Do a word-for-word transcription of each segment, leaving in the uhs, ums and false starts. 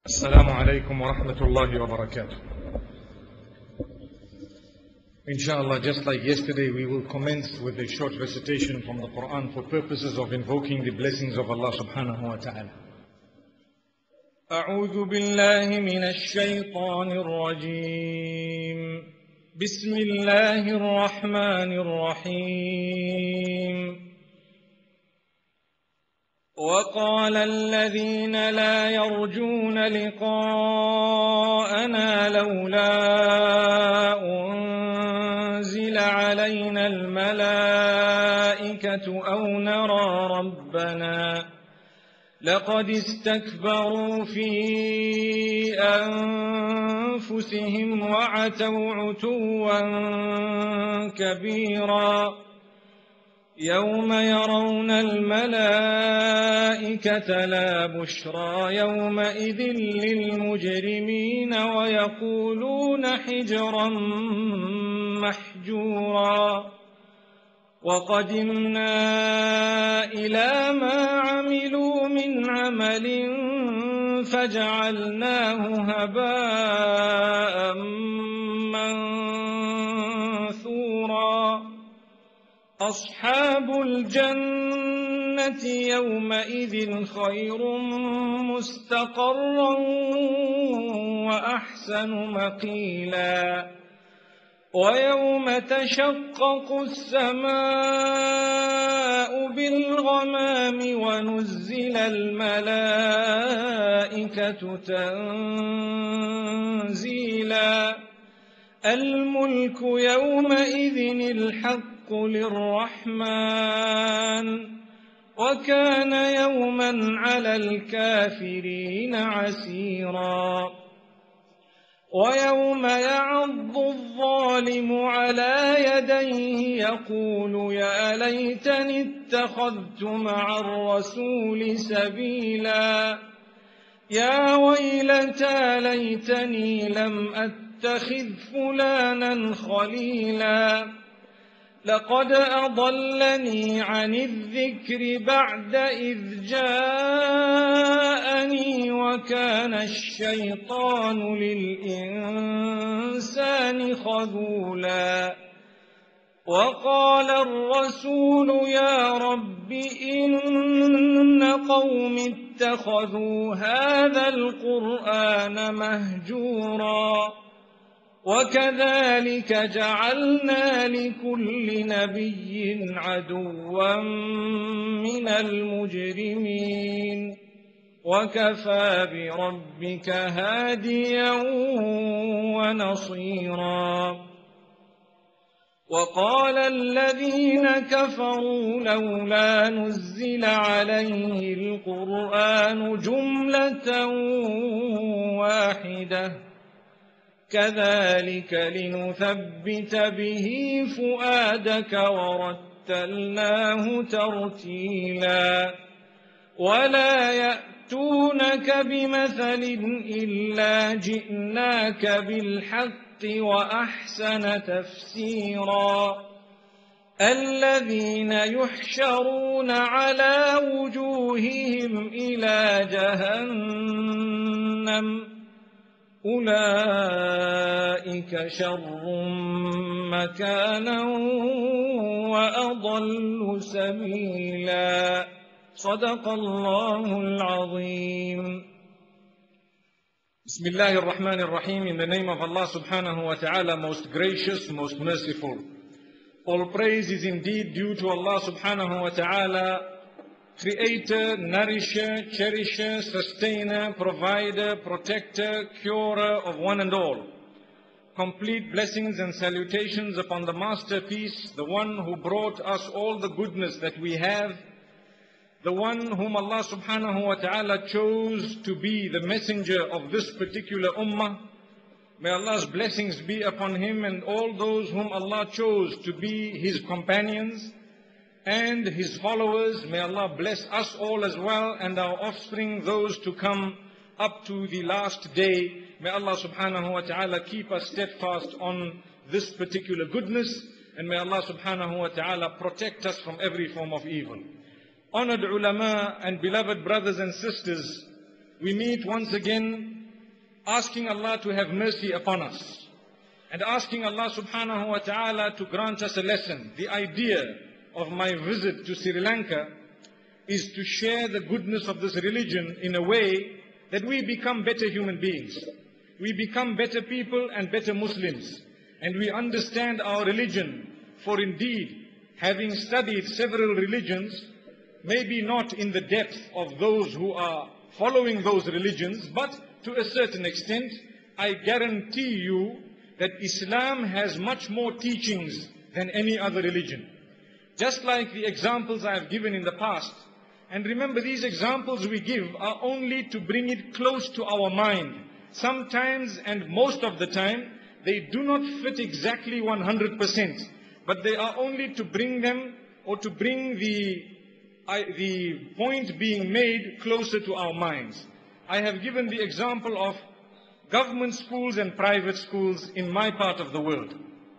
Assalamu alaikum wa rahmatullahi wa barakatuh. Inshallah, just like yesterday, we will commence with a short recitation from the Quran for purposes of invoking the blessings of Allah subhanahu wa ta'ala. أعوذ بالله من الشيطان الرجيم. بسم الله الرحمن الرحيم. وقال الذين لا يرجون لقاءنا لولا أنزل علينا الملائكة أو نرى ربنا لقد استكبروا في أنفسهم وعتوا عتوا كبيرا. يوم يرون الملائكة لا بشرى يومئذ للمجرمين ويقولون حجرا محجورا. وقدمنا إلى ما عملوا من عمل فجعلناه هباء منثورا. أصحاب الجنة يومئذ خير مستقرا وأحسن مقيلا. ويوم تشقق السماء بالغمام ونزل الملائكة تنزيلا. الملك يومئذ الحق للرحمن وكان يوما على الكافرين عسيرا. ويوم يعض الظالم على يديه يقول يا ليتني اتخذت مع الرسول سبيلا. يا ويلتى ليتني لم أتخذ فلانا خليلا. لقد أضلني عن الذكر بعد إذ جاءني وكان الشيطان للإنسان خذولا. وقال الرسول يا رب إن قوم اتخذوا هذا القرآن مهجورا. وكذلك جعلنا لكل نبي عدوا من المجرمين وكفى بربك هاديا ونصيرا. وقال الذين كفروا لولا نزل عليه القرآن جملة واحدة كذلك لنثبت به فؤادك ورتلناه ترتيلا. ولا يأتونك بمثل إلا جئناك بالحق وأحسن تفسيرا. الذين يحشرون على وجوههم إلى جهنم أولئك شر مكانا وأضل سبيلا. صدق الله العظيم. Bismillah ar-Rahman ar-Rahim. In the name of Allah subhanahu wa ta'ala, most gracious, most merciful. All praise is indeed due to Allah subhanahu wa ta'ala, Creator, Nourisher, Cherisher, Sustainer, Provider, Protector, Curer of one and all. Complete blessings and salutations upon the Masterpiece, the one who brought us all the goodness that we have, the one whom Allah subhanahu wa ta'ala chose to be the messenger of this particular ummah. May Allah's blessings be upon him and all those whom Allah chose to be his companions and his followers. May Allah bless us all as well and our offspring, those to come up to the last day. May Allah subhanahu wa ta'ala keep us steadfast on this particular goodness, and may Allah subhanahu wa ta'ala protect us from every form of evil. Honored ulama and beloved brothers and sisters, we meet once again asking Allah to have mercy upon us, and asking Allah subhanahu wa ta'ala to grant us a lesson. The idea of my visit to Sri Lanka is to share the goodness of this religion in a way that we become better human beings. We become better people and better Muslims. And we understand our religion. For indeed, having studied several religions, maybe not in the depth of those who are following those religions, but to a certain extent, I guarantee you that Islam has much more teachings than any other religion. Just like the examples I have given in the past. And remember, these examples we give are only to bring it close to our mind. Sometimes, and most of the time, they do not fit exactly one hundred percent. But they are only to bring them, or to bring the, I, the point being made closer to our minds. I have given the example of government schools and private schools in my part of the world.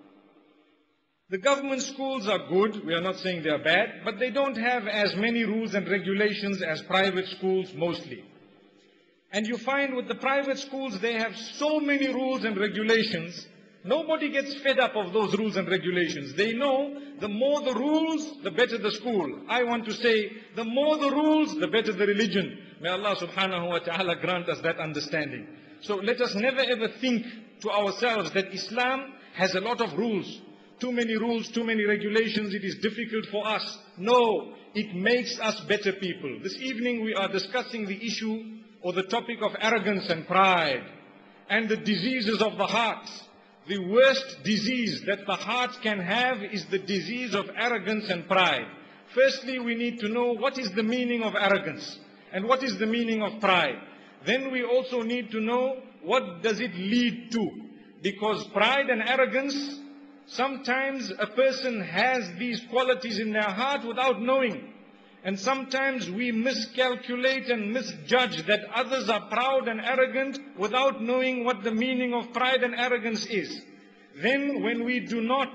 The government schools are good, we are not saying they are bad, but they don't have as many rules and regulations as private schools mostly. And you find with the private schools, they have so many rules and regulations, nobody gets fed up of those rules and regulations. They know the more the rules, the better the school. I want to say, the more the rules, the better the religion. May Allah subhanahu wa ta'ala grant us that understanding. So let us never ever think to ourselves that Islam has a lot of rules. Too many rules, too many regulations, it is difficult for us. No, it makes us better people. This evening we are discussing the issue or the topic of arrogance and pride and the diseases of the heart. The worst disease that the heart can have is the disease of arrogance and pride. Firstly, we need to know what is the meaning of arrogance and what is the meaning of pride. Then we also need to know what does it lead to. Because pride and arrogance, sometimes a person has these qualities in their heart without knowing. And sometimes we miscalculate and misjudge that others are proud and arrogant without knowing what the meaning of pride and arrogance is. Then when we do not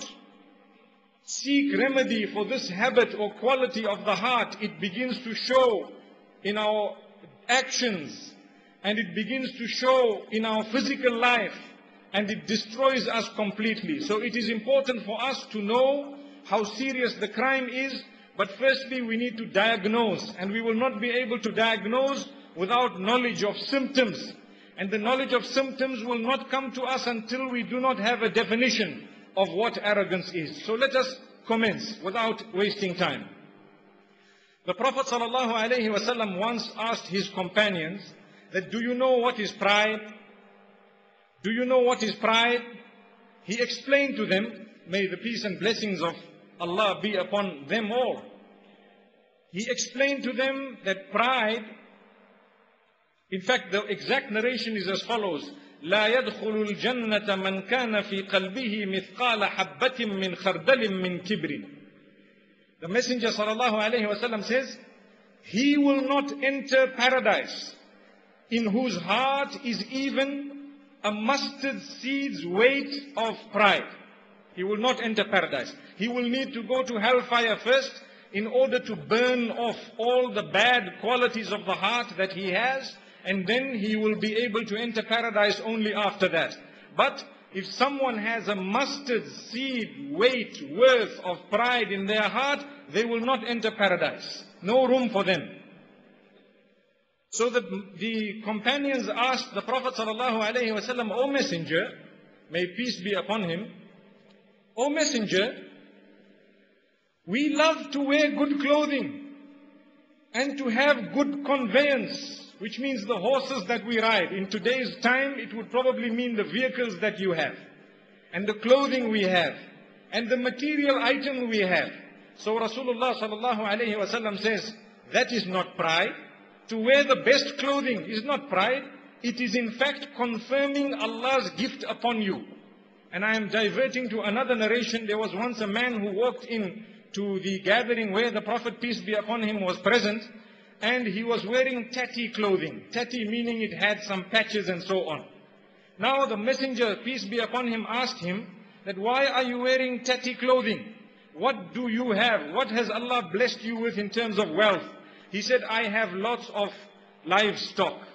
seek remedy for this habit or quality of the heart, it begins to show in our actions, and it begins to show in our physical life, and it destroys us completely. So it is important for us to know how serious the crime is. But firstly, we need to diagnose, and we will not be able to diagnose without knowledge of symptoms. And the knowledge of symptoms will not come to us until we do not have a definition of what arrogance is. So let us commence without wasting time. The Prophet ﷺ once asked his companions that, do you know what is pride? Do you know what is pride? He explained to them, may the peace and blessings of Allah be upon them all. He explained to them that pride, in fact the exact narration is as follows: لا يدخل الجنة من كان في قلبه مثقال حبة من خردل من كبر. The Messenger sallallahu alayhi wasallam says, he will not enter paradise in whose heart is even a mustard seed's weight of pride. He will not enter paradise. He will need to go to hellfire first in order to burn off all the bad qualities of the heart that he has, and then he will be able to enter paradise only after that. But if someone has a mustard seed weight worth of pride in their heart, they will not enter paradise. No room for them. So the, the companions asked the Prophet ﷺ, O Messenger, may peace be upon him, O Messenger, we love to wear good clothing and to have good conveyance, which means the horses that we ride. In today's time, it would probably mean the vehicles that you have, and the clothing we have, and the material item we have. So Rasulullah sallallahu alayhi wa sallam says, that is not pride. To wear the best clothing is not pride. It is in fact confirming Allah's gift upon you. And I am diverting to another narration. There was once a man who walked in to the gathering where the Prophet, peace be upon him, was present, and he was wearing tatty clothing. Tatty meaning it had some patches and so on. Now the Messenger, peace be upon him, asked him that, why are you wearing tatty clothing? What do you have? What has Allah blessed you with in terms of wealth? He said, I have lots of livestock.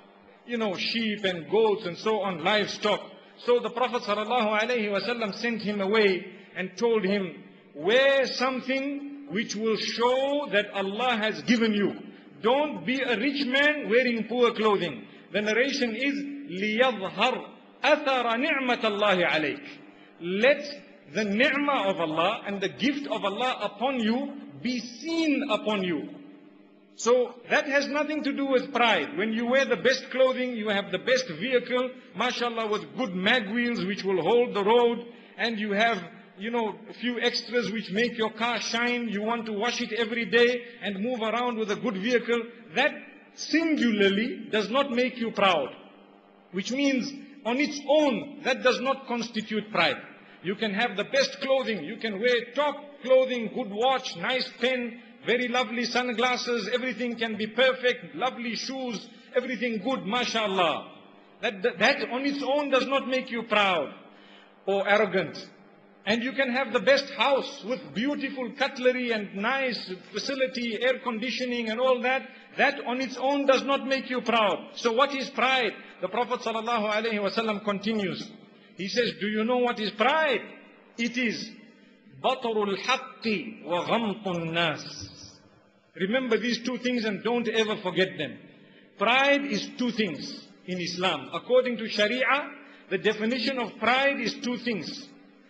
you know, sheep and goats and so on, livestock. So the Prophet ﷺ sent him away and told him, wear something which will show that Allah has given you. Don't be a rich man wearing poor clothing. The narration is, لِيَظْهَرْ أَثَرَ نِعْمَةَ اللَّهِ عَلَيْكَ. Let the ni'mah of Allah and the gift of Allah upon you be seen upon you. So that has nothing to do with pride. When you wear the best clothing, you have the best vehicle, mashallah, with good mag wheels which will hold the road, and you have, you know, a few extras which make your car shine, you want to wash it every day and move around with a good vehicle, that singularly does not make you proud. Which means, on its own, that does not constitute pride. You can have the best clothing, you can wear top clothing, good watch, nice pen, very lovely sunglasses, everything can be perfect, lovely shoes, everything good, mashallah. That, that, that on its own does not make you proud or arrogant. And you can have the best house with beautiful cutlery and nice facility, air conditioning and all that. That on its own does not make you proud. So what is pride? The Prophet ﷺ continues. He says, do you know what is pride? It is بَطْرُ الْحَقِّ وَغَمْطُ النَّاسِ. Remember these two things and don't ever forget them. Pride is two things in Islam. According to Sharia, the definition of pride is two things.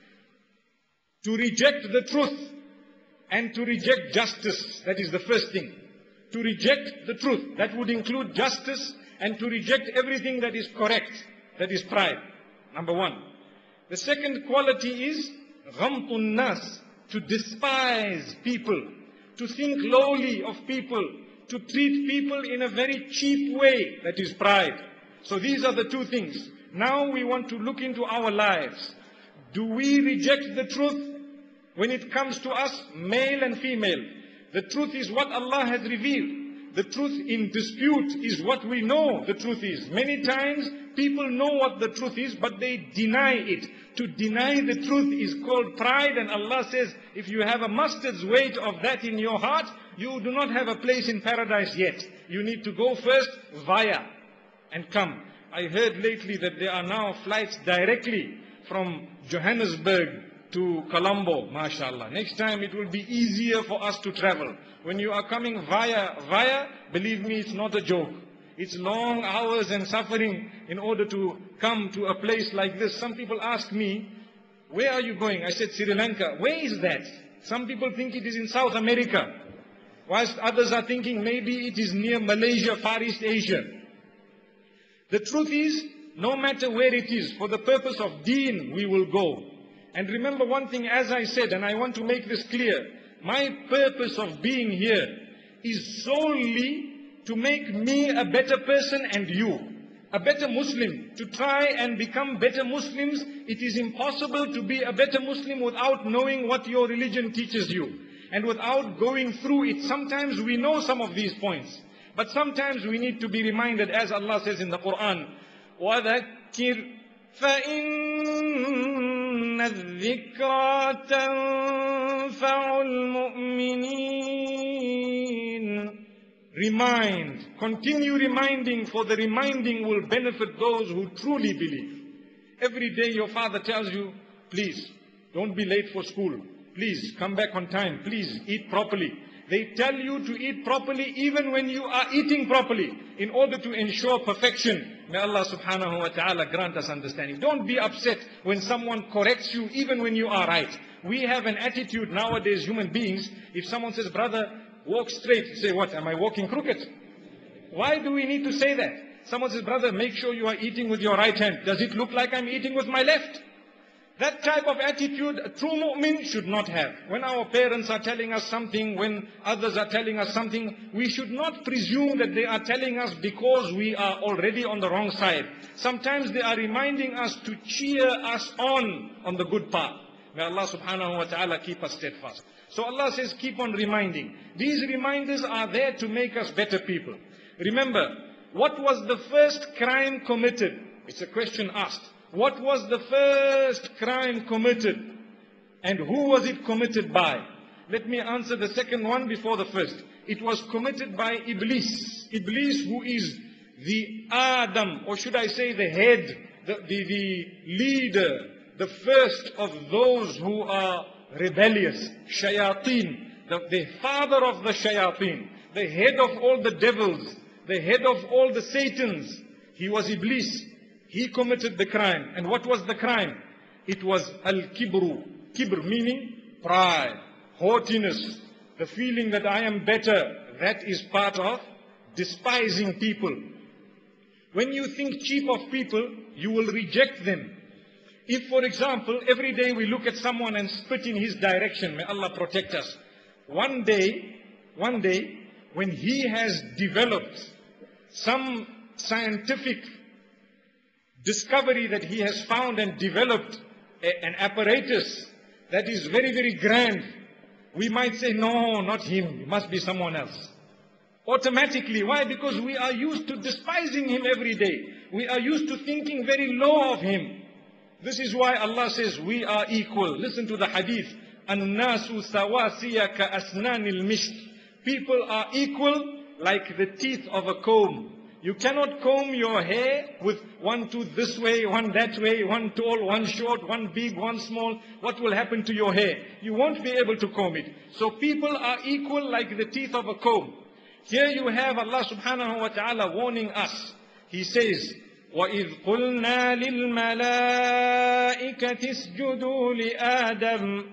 To reject the truth and to reject justice. That is the first thing. To reject the truth. That would include justice and to reject everything that is correct. That is pride. Number one. The second quality is ghamtun nas. To despise people. To think lowly of people. To treat people in a very cheap way. That is pride. So these are the two things. Now we want to look into our lives. Do we reject the truth when it comes to us, male and female? The truth is what Allah has revealed. The truth in dispute is what we know the truth is. Many times people know what the truth is, but they deny it. To deny the truth is called pride, and Allah says, if you have a mustard's weight of that in your heart, you do not have a place in paradise yet. You need to go first via and come. I heard lately that there are now flights directly from Johannesburg to Colombo, mashallah. Next time it will be easier for us to travel. When you are coming via, via, believe me, it's not a joke. It's long hours and suffering in order to come to a place like this. Some people ask me, where are you going? I said, Sri Lanka. Where is that? Some people think it is in South America, whilst others are thinking maybe it is near Malaysia, Far East Asia. The truth is, no matter where it is, for the purpose of deen, we will go. And remember one thing, as I said, and I want to make this clear, my purpose of being here is solely to make me a better person and you, a better Muslim, to try and become better Muslims. It is impossible to be a better Muslim without knowing what your religion teaches you, and without going through it. Sometimes we know some of these points, but sometimes we need to be reminded, as Allah says in the Quran, وَذَكِّرْ فَإِنَّ الذِّكْرَى تَنْفَعُ الْمُؤْمِنِينَ. Remind, continue reminding, for the reminding will benefit those who truly believe. Every day your father tells you, please, don't be late for school. Please, come back on time. Please, eat properly. They tell you to eat properly even when you are eating properly, in order to ensure perfection. May Allah subhanahu wa ta'ala grant us understanding. Don't be upset when someone corrects you even when you are right. We have an attitude nowadays, human beings, if someone says, brother, walk straight, you say, what, am I walking crooked? Why do we need to say that? Someone says, brother, make sure you are eating with your right hand. Does it look like I'm eating with my left? That type of attitude a true mu'min should not have. When our parents are telling us something, when others are telling us something, we should not presume that they are telling us because we are already on the wrong side. Sometimes they are reminding us to cheer us on, on the good path. May Allah subhanahu wa ta'ala keep us steadfast. So Allah says, keep on reminding. These reminders are there to make us better people. Remember, what was the first crime committed? It's a question asked. What was the first crime committed? And who was it committed by? Let me answer the second one before the first. It was committed by Iblis. Iblis, who is the Adam, or should I say the head, the, the, the leader, the first of those who are rebellious, shayateen, the, the father of the shayateen, the head of all the devils, the head of all the Satans, he was Iblis. He committed the crime. And what was the crime? It was al-kibru. Kibr meaning pride, haughtiness, the feeling that I am better. That is part of despising people. When you think cheap of people, you will reject them. If, for example, every day we look at someone and spit in his direction, may Allah protect us. One day, one day, when he has developed some scientific discovery that he has found and developed a, an apparatus that is very, very grand, we might say, no, not him, it must be someone else. Automatically. Why? Because we are used to despising him every day. We are used to thinking very low of him. This is why Allah says we are equal. Listen to the hadith. An-nasu sawasiya ka asnanil misht. People are equal like the teeth of a comb. You cannot comb your hair with one tooth this way, one that way, one tall, one short, one big, one small. What will happen to your hair? You won't be able to comb it. So people are equal like the teeth of a comb. Here you have Allah subhanahu wa ta'ala warning us. He says, وَإِذْ قُلْنَا لِلْمَلَائِكَةِ اسْجُدُوا لِآدَمَ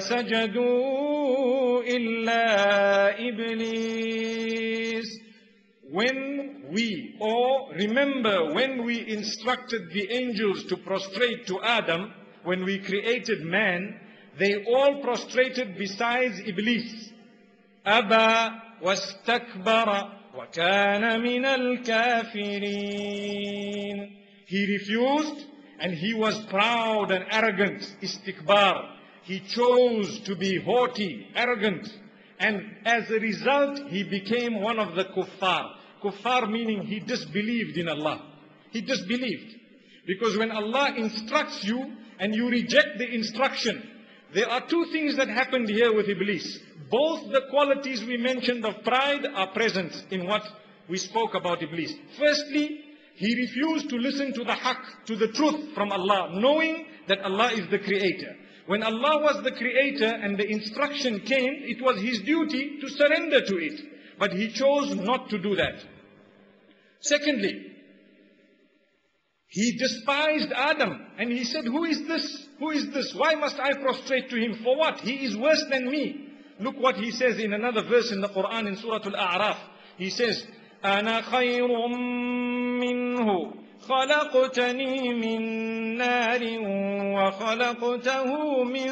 فَسَجَدُوا إِلَّا إِبْلِيسَ. When we, or remember when we instructed the angels to prostrate to Adam, when we created man, they all prostrated besides Iblis. أَبَى وَاسْتَكْبَرَ وَكَانَ مِنَ الْكَافِرِينَ. He refused and he was proud and arrogant. Istikbar. He chose to be haughty, arrogant. And as a result, he became one of the kuffar. Kuffar meaning he disbelieved in Allah. He disbelieved. Because when Allah instructs you and you reject the instruction, there are two things that happened here with Iblis. Both the qualities we mentioned of pride are present in what we spoke about Iblis. Firstly, he refused to listen to the haqq, to the truth from Allah, knowing that Allah is the creator. When Allah was the creator and the instruction came, it was his duty to surrender to it. But he chose not to do that. Secondly, he despised Adam and he said, who is this? Who is this? Why must I prostrate to him? For what? He is worse than me. Look what he says in another verse in the Quran in Surah Al-A'raf. He says, أَنَا خَيْرٌ مِّنْهُ خَلَقْتَنِي مِن نَارٍ وَخَلَقْتَهُ مِن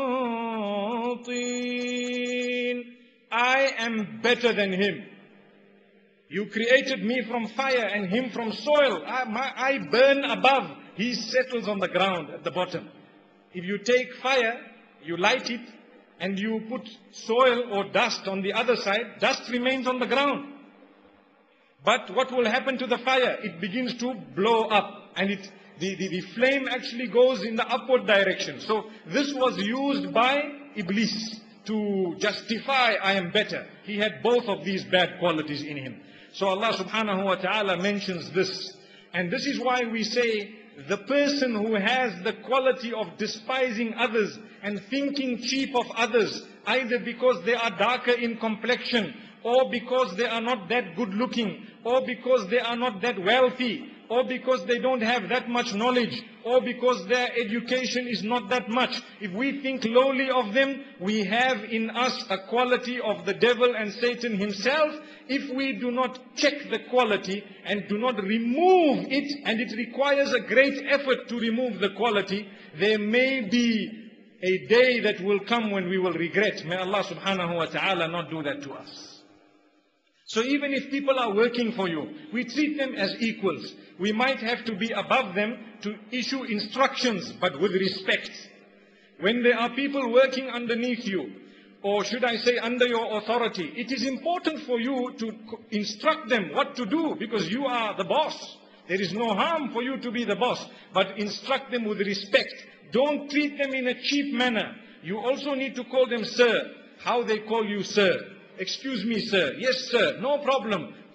طِينٍ. I am better than him. You created me from fire and him from soil. I, my, I burn above. He settles on the ground at the bottom. If you take fire, you light it, and you put soil or dust on the other side, dust remains on the ground. But what will happen to the fire? It begins to blow up, and it, the, the, the flame actually goes in the upward direction. So this was used by Iblis to justify I am better. He had both of these bad qualities in him. So Allah subhanahu wa ta'ala mentions this. And this is why we say the person who has the quality of despising others and thinking cheap of others, either because they are darker in complexion, or because they are not that good looking, or because they are not that wealthy, or because they don't have that much knowledge, or because their education is not that much. If we think lowly of them, we have in us a quality of the devil and Satan himself. If we do not check the quality and do not remove it, and it requires a great effort to remove the quality, there may be a day that will come when we will regret. May Allah subhanahu wa ta'ala not do that to us. So even if people are working for you, we treat them as equals. We might have to be above them to issue instructions, but with respect. When there are people working underneath you, or should I say under your authority, it is important for you to instruct them what to do, because you are the boss. There is no harm for you to be the boss, but instruct them with respect. Don't treat them in a cheap manner. You also need to call them sir. How they call you sir? Excuse me, sir. Yes, sir. No problem.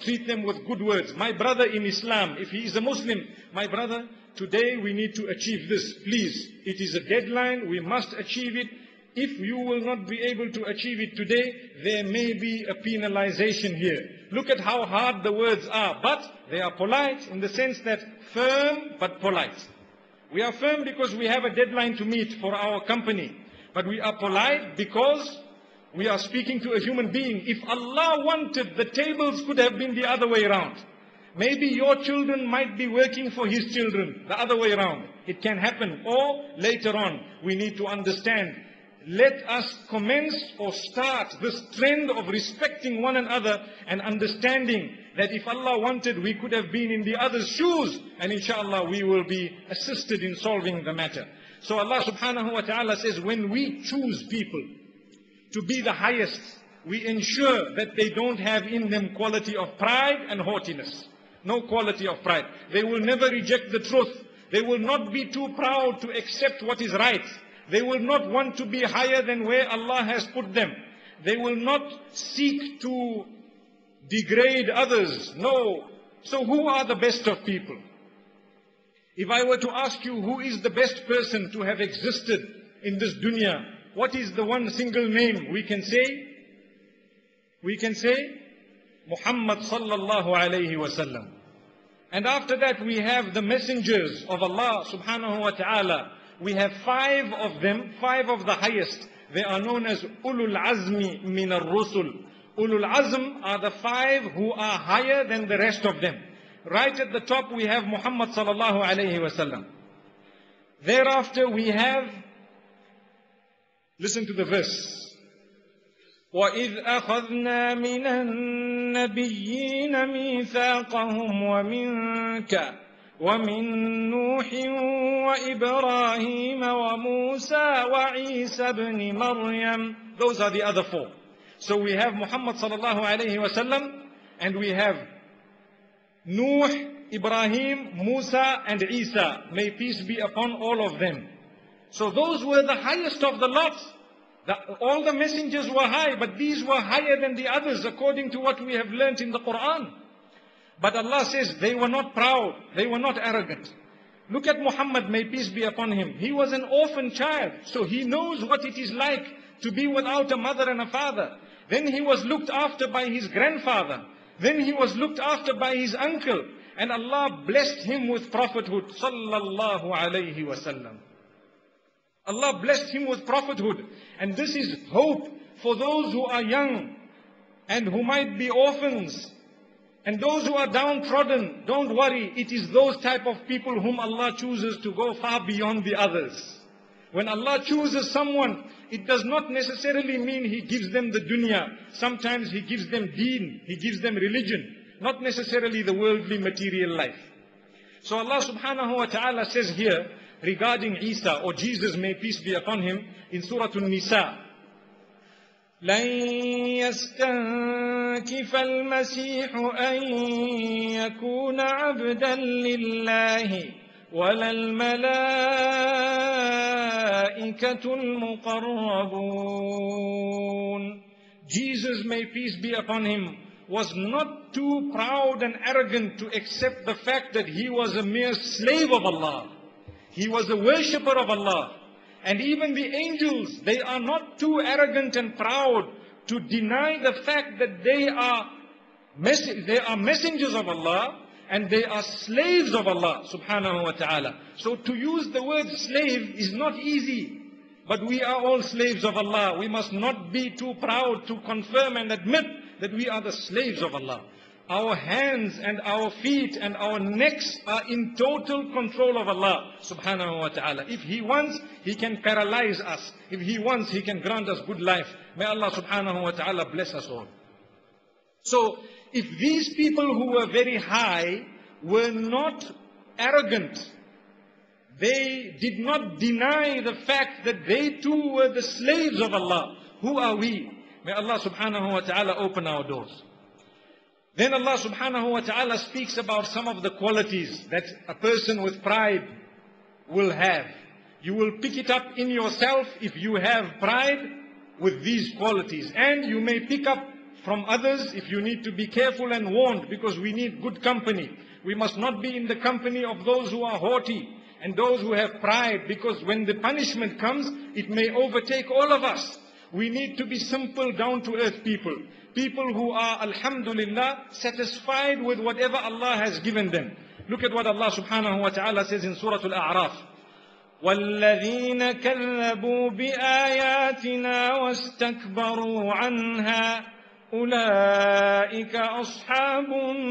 treat them with good words. My brother in Islam, if he is a Muslim, my brother, today we need to achieve this. Please, it is a deadline, we must achieve it. If you will not be able to achieve it today, there may be a penalization here. Look at how hard the words are, but they are polite in the sense that firm but polite. We are firm because we have a deadline to meet for our company, but we are polite because we are speaking to a human being. If Allah wanted, the tables could have been the other way around. Maybe your children might be working for His children, the other way around. It can happen. Or later on, we need to understand. Let us commence or start this trend of respecting one another and understanding that if Allah wanted, we could have been in the other's shoes, and inshallah we will be assisted in solving the matter. So Allah subhanahu wa ta'ala says, when we choose people to be the highest, we ensure that they don't have in them quality of pride and haughtiness. No quality of pride. They will never reject the truth. They will not be too proud to accept what is right. They will not want to be higher than where Allah has put them. They will not seek to degrade others. No. So who are the best of people? If I were to ask you who is the best person to have existed in this dunya, what is the one single name we can say? We can say Muhammad sallallahu alayhi wa sallam. And after that we have the messengers of Allah subhanahu wa ta'ala. We have five of them, five of the highest. They are known as Ulul Azmi min al-Rusul. Ulul Azm are the five who are higher than the rest of them. Right at the top we have Muhammad sallallahu alayhi wa sallam. Thereafter we have, listen to the verse. وَإِذْ أَخَذْنَا مِنَ النَّبِيِّينَ مِيثَاقَهُمْ وَمِنْكَ وَمِنْ نُوحٍ وَإِبْرَاهِيمَ وَمُوسَى وَعِيسَى بْنِ مَرْيَمَ. Those are the other four. So we have Muhammad sallallahu alayhi wa sallam, and we have Nuh, Ibrahim, Musa and Isa. May peace be upon all of them. So those were the highest of the lot. The, all the messengers were high, but these were higher than the others according to what we have learnt in the Quran. But Allah says they were not proud, they were not arrogant. Look at Muhammad, may peace be upon him. He was an orphan child, so he knows what it is like to be without a mother and a father. Then he was looked after by his grandfather. Then he was looked after by his uncle. And Allah blessed him with prophethood. Sallallahu alayhi wa sallam. Allah blessed him with prophethood. And this is hope for those who are young and who might be orphans. And those who are downtrodden, don't worry. It is those type of people whom Allah chooses to go far beyond the others. When Allah chooses someone, it does not necessarily mean He gives them the dunya. Sometimes He gives them deen, He gives them religion, not necessarily the worldly material life. So Allah subhanahu wa ta'ala says here regarding Isa, or Jesus, may peace be upon him, in Surah An-Nisa, لن يستنكف المسيح أن يكون عبدا لله ولا الملائكة المقربون. Jesus, may peace be upon him, was not too proud and arrogant to accept the fact that he was a mere slave of Allah. He was a worshipper of Allah. And even the angels, they are not too arrogant and proud to deny the fact that they are, mess- they are messengers of Allah and they are slaves of Allah subhanahu wa ta'ala. So to use the word slave is not easy. But we are all slaves of Allah. We must not be too proud to confirm and admit that we are the slaves of Allah. Our hands and our feet and our necks are in total control of Allah subhanahu wa ta'ala. If He wants, He can paralyze us. If He wants, He can grant us good life. May Allah subhanahu wa ta'ala bless us all. So, if these people who were very high were not arrogant, they did not deny the fact that they too were the slaves of Allah, who are we? May Allah subhanahu wa ta'ala open our doors. Then Allah subhanahu wa ta'ala speaks about some of the qualities that a person with pride will have. You will pick it up in yourself if you have pride with these qualities. And you may pick up from others, if you need to be careful and warned, because we need good company. We must not be in the company of those who are haughty and those who have pride, because when the punishment comes, it may overtake all of us. We need to be simple, down-to-earth people. People who are, alhamdulillah, satisfied with whatever Allah has given them. Look at what Allah subhanahu wa ta'ala says in Surah Al-A'raf. وَالَّذِينَ كَذَّبُوا بِآيَاتِنَا وَاسْتَكْبَرُوا عَنْهَا أُولَئِكَ أَصْحَابُ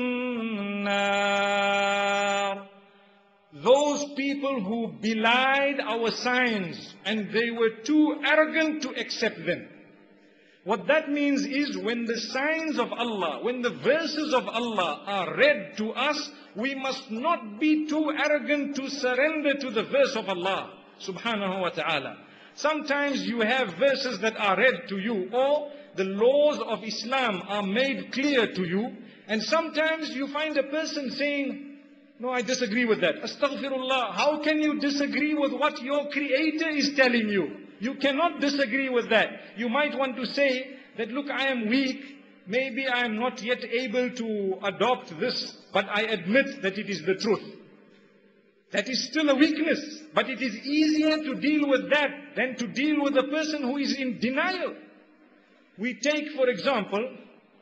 النَّارِ. Those people who belied our signs and they were too arrogant to accept them. What that means is, when the signs of Allah, when the verses of Allah are read to us, we must not be too arrogant to surrender to the verse of Allah subhanahu wa ta'ala. Sometimes you have verses that are read to you, or the laws of Islam are made clear to you, and sometimes you find a person saying, no, I disagree with that. Astaghfirullah. How can you disagree with what your Creator is telling you? You cannot disagree with that. You might want to say that, look, I am weak. Maybe I am not yet able to adopt this, but I admit that it is the truth. That is still a weakness, but it is easier to deal with that than to deal with a person who is in denial. We take, for example,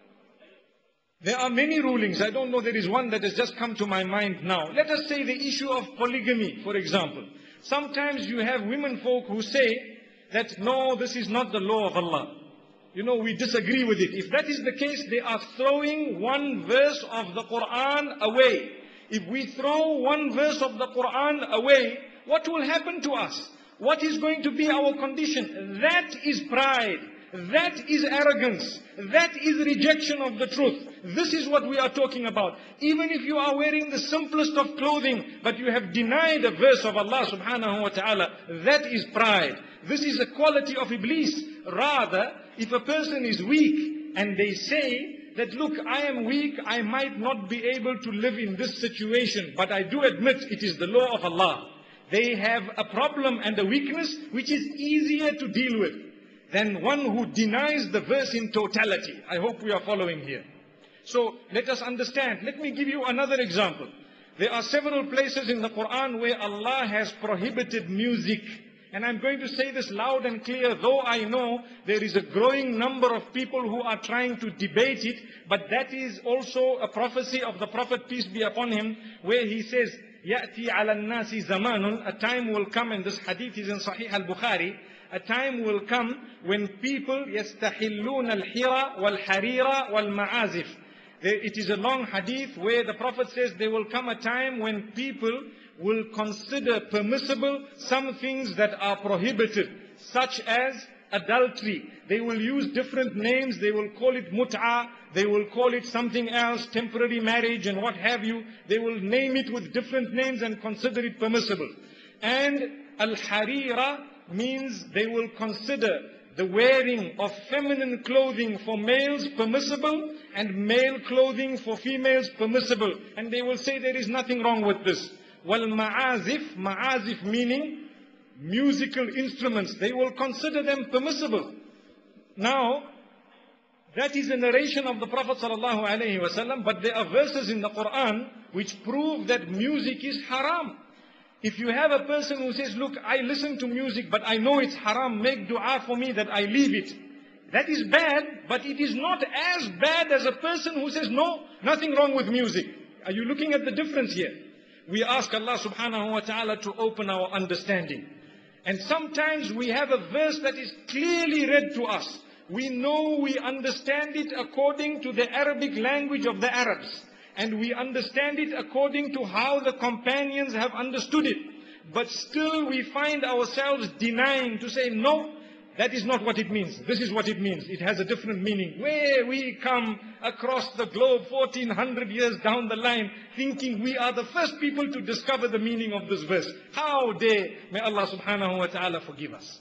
there are many rulings. I don't know, there is one that has just come to my mind now. Let us say the issue of polygamy, for example. Sometimes you have women folk who say that, no, this is not the law of Allah. You know, we disagree with it. If that is the case, they are throwing one verse of the Quran away. If we throw one verse of the Quran away, what will happen to us? What is going to be our condition? That is pride. That is arrogance. That is rejection of the truth. This is what we are talking about. Even if you are wearing the simplest of clothing, but you have denied a verse of Allah subhanahu wa ta'ala, that is pride. This is a quality of Iblis. Rather, if a person is weak and they say that, look, I am weak, I might not be able to live in this situation, but I do admit it is the law of Allah. They have a problem and a weakness which is easier to deal with than one who denies the verse in totality. I hope we are following here. So let us understand. Let me give you another example. There are several places in the Quran where Allah has prohibited music. And I'm going to say this loud and clear, though I know there is a growing number of people who are trying to debate it, but that is also a prophecy of the Prophet, peace be upon him, where he says, يَأْتِي عَلَى النَّاسِ زَمَانٌ, a time will come, and this hadith is in Sahih al-Bukhari, a time will come when people يَسْتَحِلُّونَ الْحِرَى وَالْحَرِيرَ وَالْمَعَازِفِ. It is a long hadith where the Prophet says there will come a time when people will consider permissible some things that are prohibited, such as adultery. They will use different names. They will call it mut'a, they will call it something else, temporary marriage and what have you. They will name it with different names and consider it permissible. And al-harira means they will consider the wearing of feminine clothing for males permissible and male clothing for females permissible. And they will say there is nothing wrong with this. Wal ma'azif, ma'azif meaning musical instruments, they will consider them permissible. Now, that is a narration of the Prophet sallallahu alaihi wasallam, but there are verses in the Quran which prove that music is haram. If you have a person who says, look, I listen to music, but I know it's haram, make dua for me that I leave it. That is bad, but it is not as bad as a person who says, no, nothing wrong with music. Are you looking at the difference here? We ask Allah subhanahu wa ta'ala to open our understanding. And sometimes we have a verse that is clearly read to us. We know, we understand it according to the Arabic language of the Arabs. And we understand it according to how the companions have understood it. But still we find ourselves denying to say, no, that is not what it means. This is what it means. It has a different meaning. Where we come across the globe fourteen hundred years down the line, thinking we are the first people to discover the meaning of this verse. How dare, may Allah subhanahu wa ta'ala forgive us.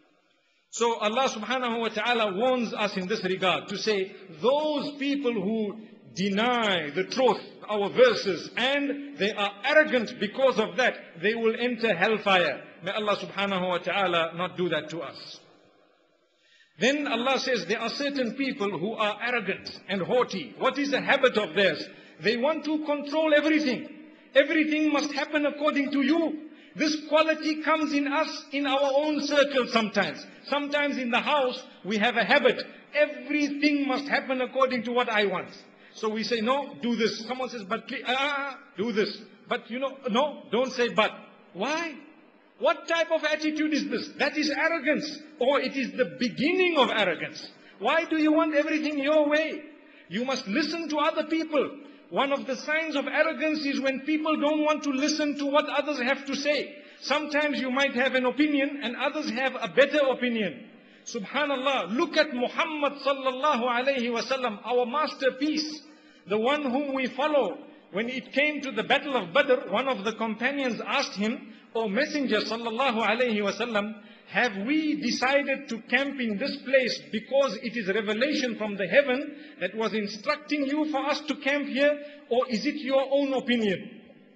So Allah subhanahu wa ta'ala warns us in this regard to say, those people who deny the truth, our verses, and they are arrogant because of that, they will enter hellfire. May Allah subhanahu wa ta'ala not do that to us. Then Allah says there are certain people who are arrogant and haughty. What is a habit of theirs? They want to control everything. Everything must happen according to you. This quality comes in us in our own circle sometimes. Sometimes in the house we have a habit. Everything must happen according to what I want. So we say, no, do this. Someone says, but please, ah, do this. But you know, no, don't say but. Why? What type of attitude is this? That is arrogance, or it is the beginning of arrogance. Why do you want everything your way? You must listen to other people. One of the signs of arrogance is when people don't want to listen to what others have to say. Sometimes you might have an opinion and others have a better opinion. Subhanallah, look at Muhammad sallallahu alayhi wasallam, our masterpiece, the one whom we follow. When it came to the battle of Badr, one of the companions asked him, O Messenger sallallahu alayhi wasallam, have we decided to camp in this place because it is revelation from the heaven that was instructing you for us to camp here, or is it your own opinion?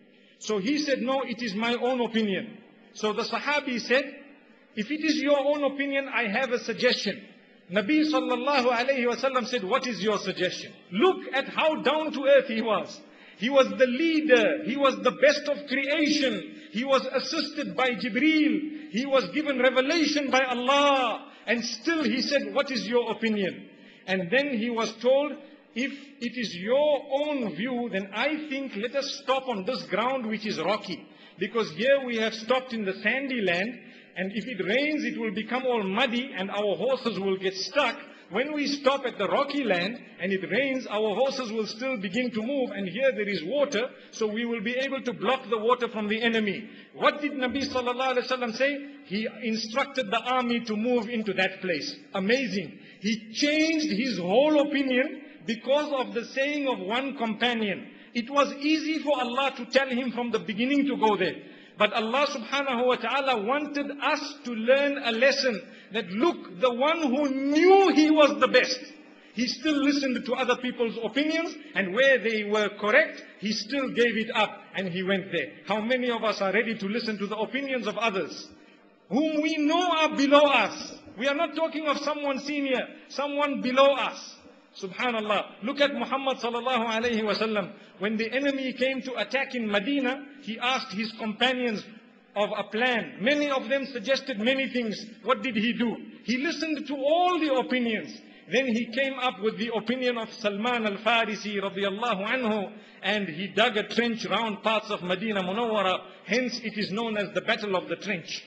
So he said, no, it is my own opinion. So the Sahabi said, if it is your own opinion, I have a suggestion. Nabi sallallahu alayhi wasallam said, what is your suggestion? Look at how down to earth he was. He was the leader. He was the best of creation. He was assisted by Jibreel. He was given revelation by Allah. And still he said, what is your opinion? And then he was told, if it is your own view, then I think let us stop on this ground which is rocky. Because here we have stopped in the sandy land. And if it rains, it will become all muddy and our horses will get stuck. When we stop at the rocky land and it rains, our horses will still begin to move, and here there is water, so we will be able to block the water from the enemy. What did Nabi sallallahu alaihi wasallam say? He instructed the army to move into that place. Amazing. He changed his whole opinion because of the saying of one companion. It was easy for Allah to tell him from the beginning to go there. But Allah subhanahu wa ta'ala wanted us to learn a lesson that look, the one who knew he was the best, he still listened to other people's opinions, and where they were correct, he still gave it up and he went there. How many of us are ready to listen to the opinions of others whom we know are below us? We are not talking of someone senior, someone below us. Subhanallah. Look at Muhammad sallallahu alayhi wasallam. When the enemy came to attack in Medina, he asked his companions of a plan. Many of them suggested many things. What did he do? He listened to all the opinions. Then he came up with the opinion of Salman al-Farisi radiyallahu anhu, and he dug a trench round parts of Medina Munawwara. Hence it is known as the Battle of the Trench.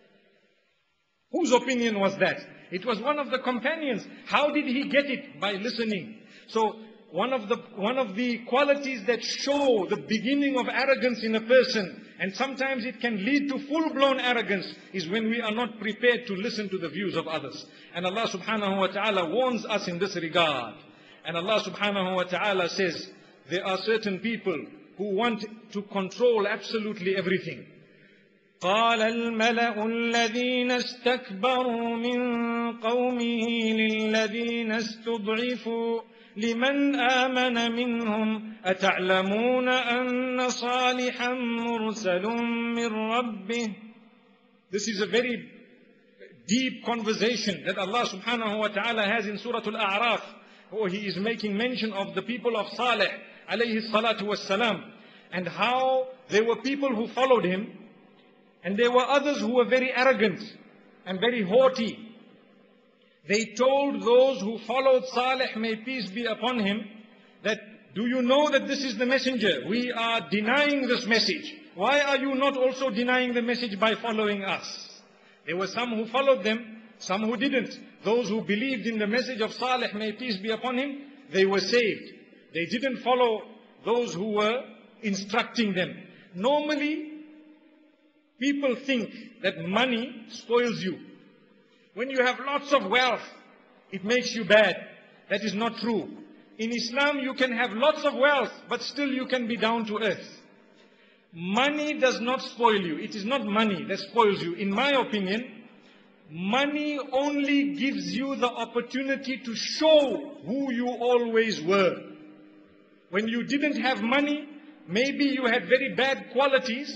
Whose opinion was that? It was one of the companions. How did he get it? By listening. So one of the one of the qualities that show the beginning of arrogance in a person, and sometimes it can lead to full-blown arrogance, is when we are not prepared to listen to the views of others. And Allah subhanahu wa ta'ala warns us in this regard. And Allah subhanahu wa ta'ala says, there are certain people who want to control absolutely everything. قال الملأ الذين استكبروا من قومه للذين استضعفوا لمن آمن منهم أتعلمون أن صالحا مرسل من ربه. This is a very deep conversation that Allah subhanahu wa ta'ala has in Surah Al-A'raf, where He is making mention of the people of Saleh alayhi salatu wassalam, and how there were people who followed him, and there were others who were very arrogant and very haughty. They told those who followed Saleh, may peace be upon him, that, do you know that this is the messenger? We are denying this message. Why are you not also denying the message by following us? There were some who followed them, some who didn't. Those who believed in the message of Saleh, may peace be upon him, they were saved. They didn't follow those who were instructing them. Normally, people think that money spoils you. When you have lots of wealth, it makes you bad. That is not true. In Islam, you can have lots of wealth, but still you can be down to earth. Money does not spoil you. It is not money that spoils you. In my opinion, money only gives you the opportunity to show who you always were. When you didn't have money, maybe you had very bad qualities,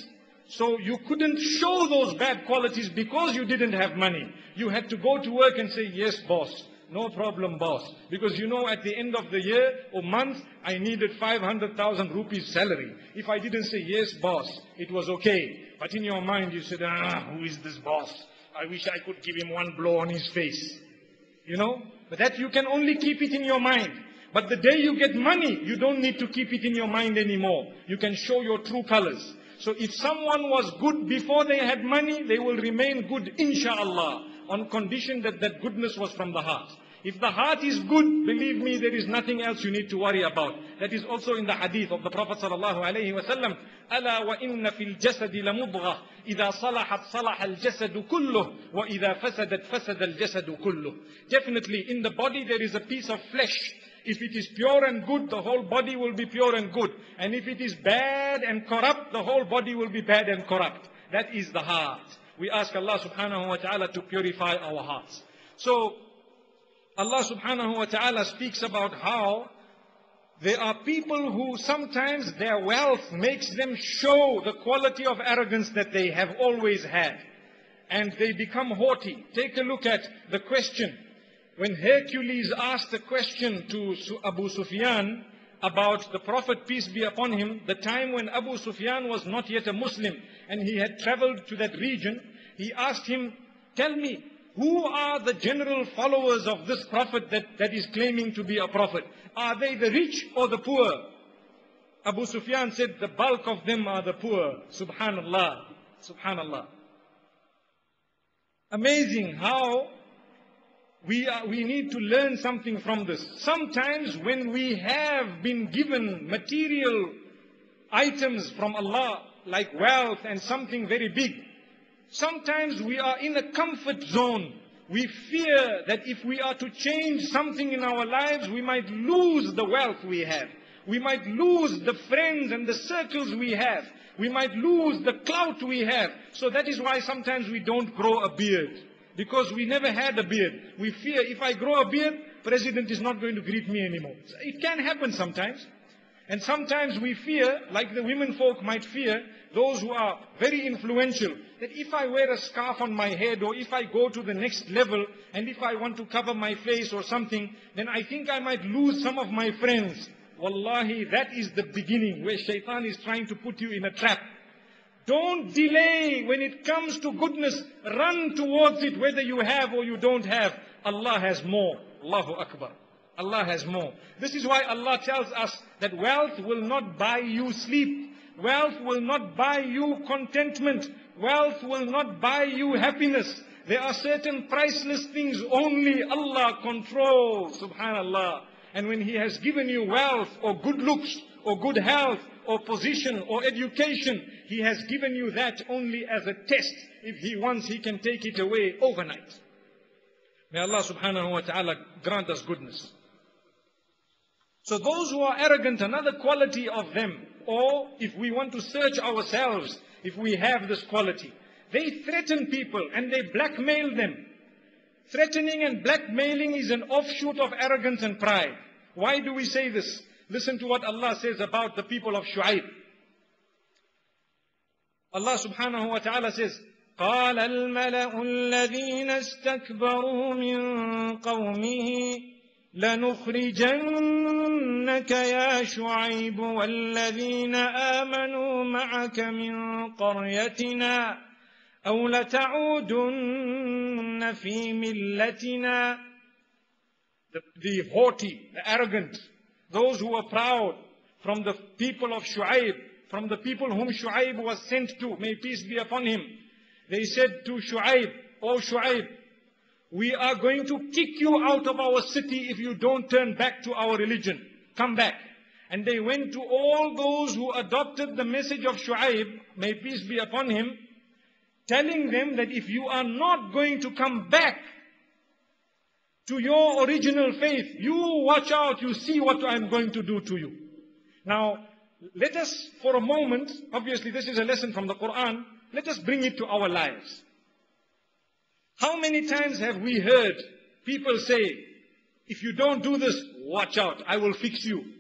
So you couldn't show those bad qualities because you didn't have money. You had to go to work and say, yes, boss. No problem, boss. Because you know at the end of the year or month, I needed five hundred thousand rupees salary. If I didn't say, yes, boss, it was okay. But in your mind, you said, ah, who is this boss? I wish I could give him one blow on his face. You know? But that you can only keep it in your mind. But the day you get money, you don't need to keep it in your mind anymore. You can show your true colors. So if someone was good before they had money, they will remain good, inshallah, on condition that that goodness was from the heart. If the heart is good, believe me, there is nothing else you need to worry about. That is also in the hadith of the Prophet sallallahu alaihi wasallam. ألا وإن في الجسد لمضغة إذا صلحت صلح الجسد كله وإذا فسدت فسد الجسد كله. Definitely in the body there is a piece of flesh. If it is pure and good, the whole body will be pure and good. And if it is bad and corrupt, the whole body will be bad and corrupt. That is the heart. We ask Allah subhanahu wa ta'ala to purify our hearts. So, Allah subhanahu wa ta'ala speaks about how there are people who sometimes their wealth makes them show the quality of arrogance that they have always had. And they become haughty. Take a look at the question. When Hercules asked a question to Abu Sufyan about the Prophet, peace be upon him, the time when Abu Sufyan was not yet a Muslim and he had traveled to that region, he asked him, tell me, who are the general followers of this Prophet that, that is claiming to be a Prophet? Are they the rich or the poor? Abu Sufyan said, the bulk of them are the poor. Subhanallah. Subhanallah. Amazing how We, are, we need to learn something from this. Sometimes when we have been given material items from Allah, like wealth and something very big, sometimes we are in a comfort zone. We fear that if we are to change something in our lives, we might lose the wealth we have. We might lose the friends and the circles we have. We might lose the clout we have. So that is why sometimes we don't grow a beard. Because we never had a beard. We fear if I grow a beard, President is not going to greet me anymore. It can happen sometimes. And sometimes we fear, like the women folk might fear, those who are very influential, that if I wear a scarf on my head or if I go to the next level and if I want to cover my face or something, then I think I might lose some of my friends. Wallahi, that is the beginning where shaitan is trying to put you in a trap. Don't delay when it comes to goodness. Run towards it whether you have or you don't have. Allah has more. Allahu Akbar. Allah has more. This is why Allah tells us that wealth will not buy you sleep. Wealth will not buy you contentment. Wealth will not buy you happiness. There are certain priceless things only Allah controls. Subhanallah. And when He has given you wealth or good looks or good health or position or education, He has given you that only as a test. If He wants, He can take it away overnight. May Allah subhanahu wa ta'ala grant us goodness. So those who are arrogant, another quality of them, or if we want to search ourselves, if we have this quality, they threaten people and they blackmail them. Threatening and blackmailing is an offshoot of arrogance and pride. Why do we say this? Listen to what Allah says about the people of Shu'aib. Allah subhanahu wa ta'ala says, قال الملأ الذين استكبروا من قومه لنخرجنك يا شعيب والذين آمنوا معك من قريتنا أو لتعودن في ملتنا. The, the haughty, the arrogant, those who are proud, from the people of Shu'aib, from the people whom Shu'aib was sent to, may peace be upon him. They said to Shu'aib, O Shu'aib, we are going to kick you out of our city if you don't turn back to our religion. Come back. And they went to all those who adopted the message of Shu'aib, may peace be upon him, telling them that if you are not going to come back to your original faith, you watch out, you see what I'm going to do to you. Now, let us for a moment, obviously this is a lesson from the Quran, let us bring it to our lives. How many times have we heard people say, if you don't do this, watch out, I will fix you.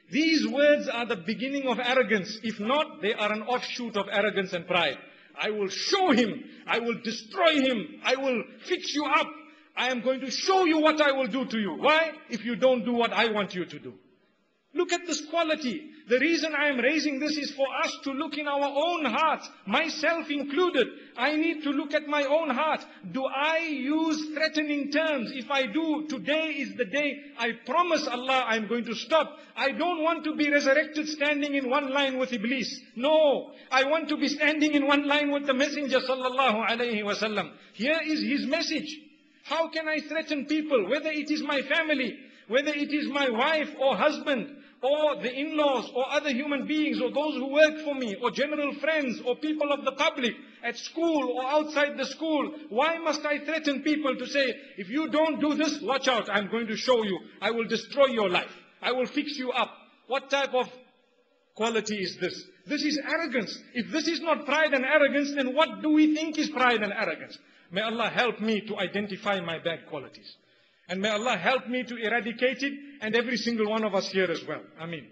These words are the beginning of arrogance. If not, they are an offshoot of arrogance and pride. I will show him. I will destroy him. I will fix you up. I am going to show you what I will do to you. Why? If you don't do what I want you to do. Look at this quality. The reason I am raising this is for us to look in our own hearts, myself included. I need to look at my own heart. Do I use threatening terms? If I do, today is the day I promise Allah I am going to stop. I don't want to be resurrected standing in one line with Iblis. No, I want to be standing in one line with the Messenger sallallahu alayhi wasallam. Here is his message. How can I threaten people, whether it is my family, whether it is my wife or husband, or the in-laws, or other human beings, or those who work for me, or general friends, or people of the public, at school or outside the school? Why must I threaten people to say, if you don't do this, watch out, I'm going to show you. I will destroy your life. I will fix you up. What type of quality is this? This is arrogance. If this is not pride and arrogance, then what do we think is pride and arrogance? May Allah help me to identify my bad qualities. And may Allah help me to eradicate it, and every single one of us here as well. Ameen.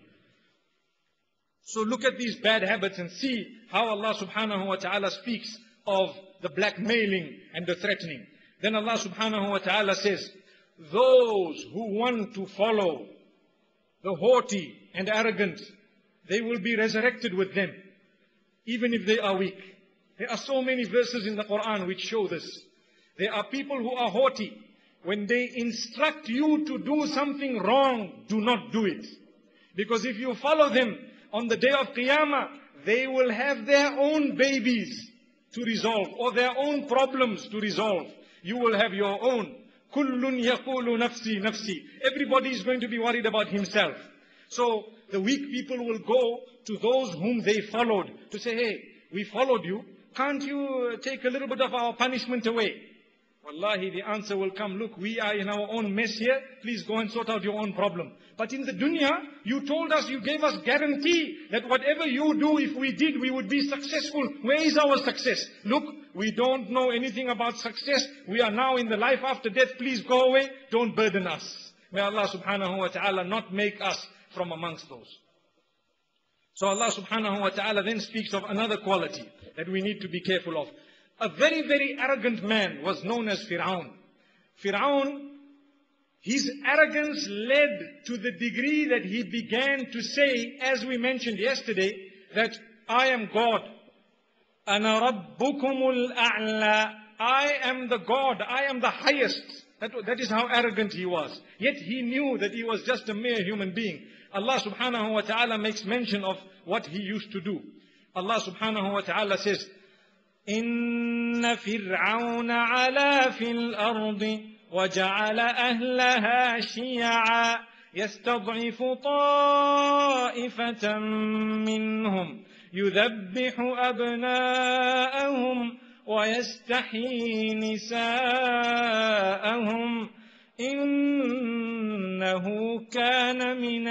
So look at these bad habits and see how Allah subhanahu wa ta'ala speaks of the blackmailing and the threatening. Then Allah subhanahu wa ta'ala says, those who want to follow the haughty and arrogant, they will be resurrected with them, even if they are weak. There are so many verses in the Quran which show this. There are people who are haughty. When they instruct you to do something wrong, do not do it. Because if you follow them on the day of Qiyamah, they will have their own babies to resolve, or their own problems to resolve. You will have your own. Kullun yaqulu nafsi nafsi. Everybody is going to be worried about himself. So the weak people will go to those whom they followed to say, hey, we followed you. Can't you take a little bit of our punishment away? Wallahi, the answer will come, look, we are in our own mess here. Please go and sort out your own problem. But in the dunya, you told us, you gave us guarantee that whatever you do, if we did, we would be successful. Where is our success? Look, we don't know anything about success. We are now in the life after death. Please go away. Don't burden us. May Allah subhanahu wa ta'ala not make us from amongst those. So Allah subhanahu wa ta'ala then speaks of another quality that we need to be careful of. A very, very arrogant man was known as Fir'aun. Fir'aun, his arrogance led to the degree that he began to say, as we mentioned yesterday, that I am God. Ana rabbukumul a'la. I am the God. I am the highest. That, that is how arrogant he was. Yet he knew that he was just a mere human being. Allah subhanahu wa ta'ala makes mention of what he used to do. Allah subhanahu wa ta'ala says, إن فرعون علا في الأرض وجعل أهلها شيعا يستضعف طائفة منهم يذبح أبناءهم ويستحيي نساءهم إنه كان من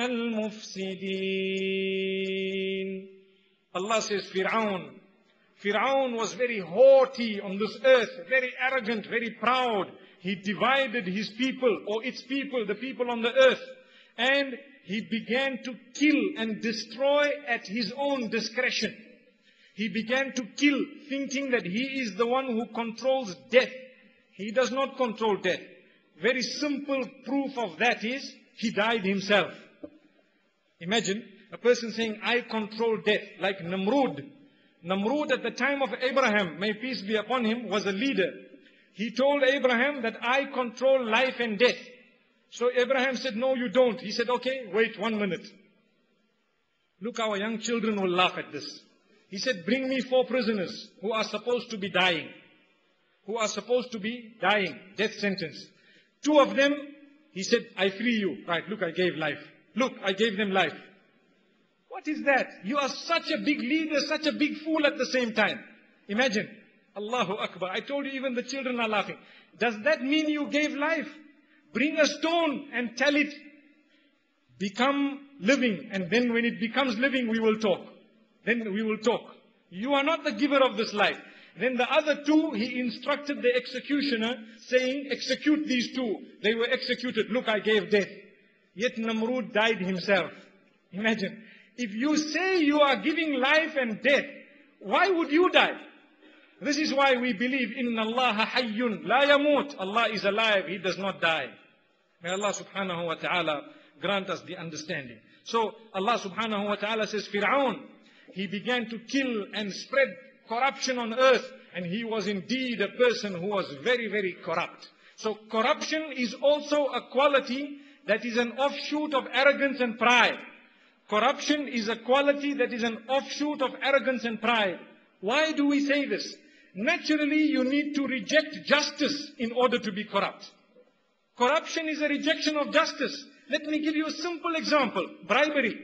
المفسدين. Allah says, Fir'aun. Fir'aun was very haughty on this earth, very arrogant, very proud. He divided his people, or its people, the people on the earth. And he began to kill and destroy at his own discretion. He began to kill, thinking that he is the one who controls death. He does not control death. Very simple proof of that is, he died himself. Imagine a person saying, I control death, like Namrud. Namrud at the time of Abraham, may peace be upon him, was a leader. He told Abraham that I control life and death. So Abraham said, no, you don't. He said, okay, wait one minute. Look, our young children will laugh at this. He said, bring me four prisoners who are supposed to be dying. Who are supposed to be dying, death sentence. Two of them, he said, I free you. Right, look, I gave life. Look, I gave them life. What is that? You are such a big leader, such a big fool at the same time. Imagine. Allahu Akbar. I told you even the children are laughing. Does that mean you gave life? Bring a stone and tell it, become living. And then when it becomes living, we will talk. Then we will talk. You are not the giver of this life. Then the other two, he instructed the executioner, saying, execute these two. They were executed. Look, I gave death. Yet Namrud died himself. Imagine, if you say you are giving life and death, why would you die? This is why we believe, Inna Allah hayyun la yamut. Allah is alive, He does not die. May Allah subhanahu wa ta'ala grant us the understanding. So Allah subhanahu wa ta'ala says, Fir'aun, he began to kill and spread corruption on earth, and he was indeed a person who was very, very corrupt. So corruption is also a quality that is an offshoot of arrogance and pride. Corruption is a quality that is an offshoot of arrogance and pride. Why do we say this? Naturally, you need to reject justice in order to be corrupt. Corruption is a rejection of justice. Let me give you a simple example. Bribery.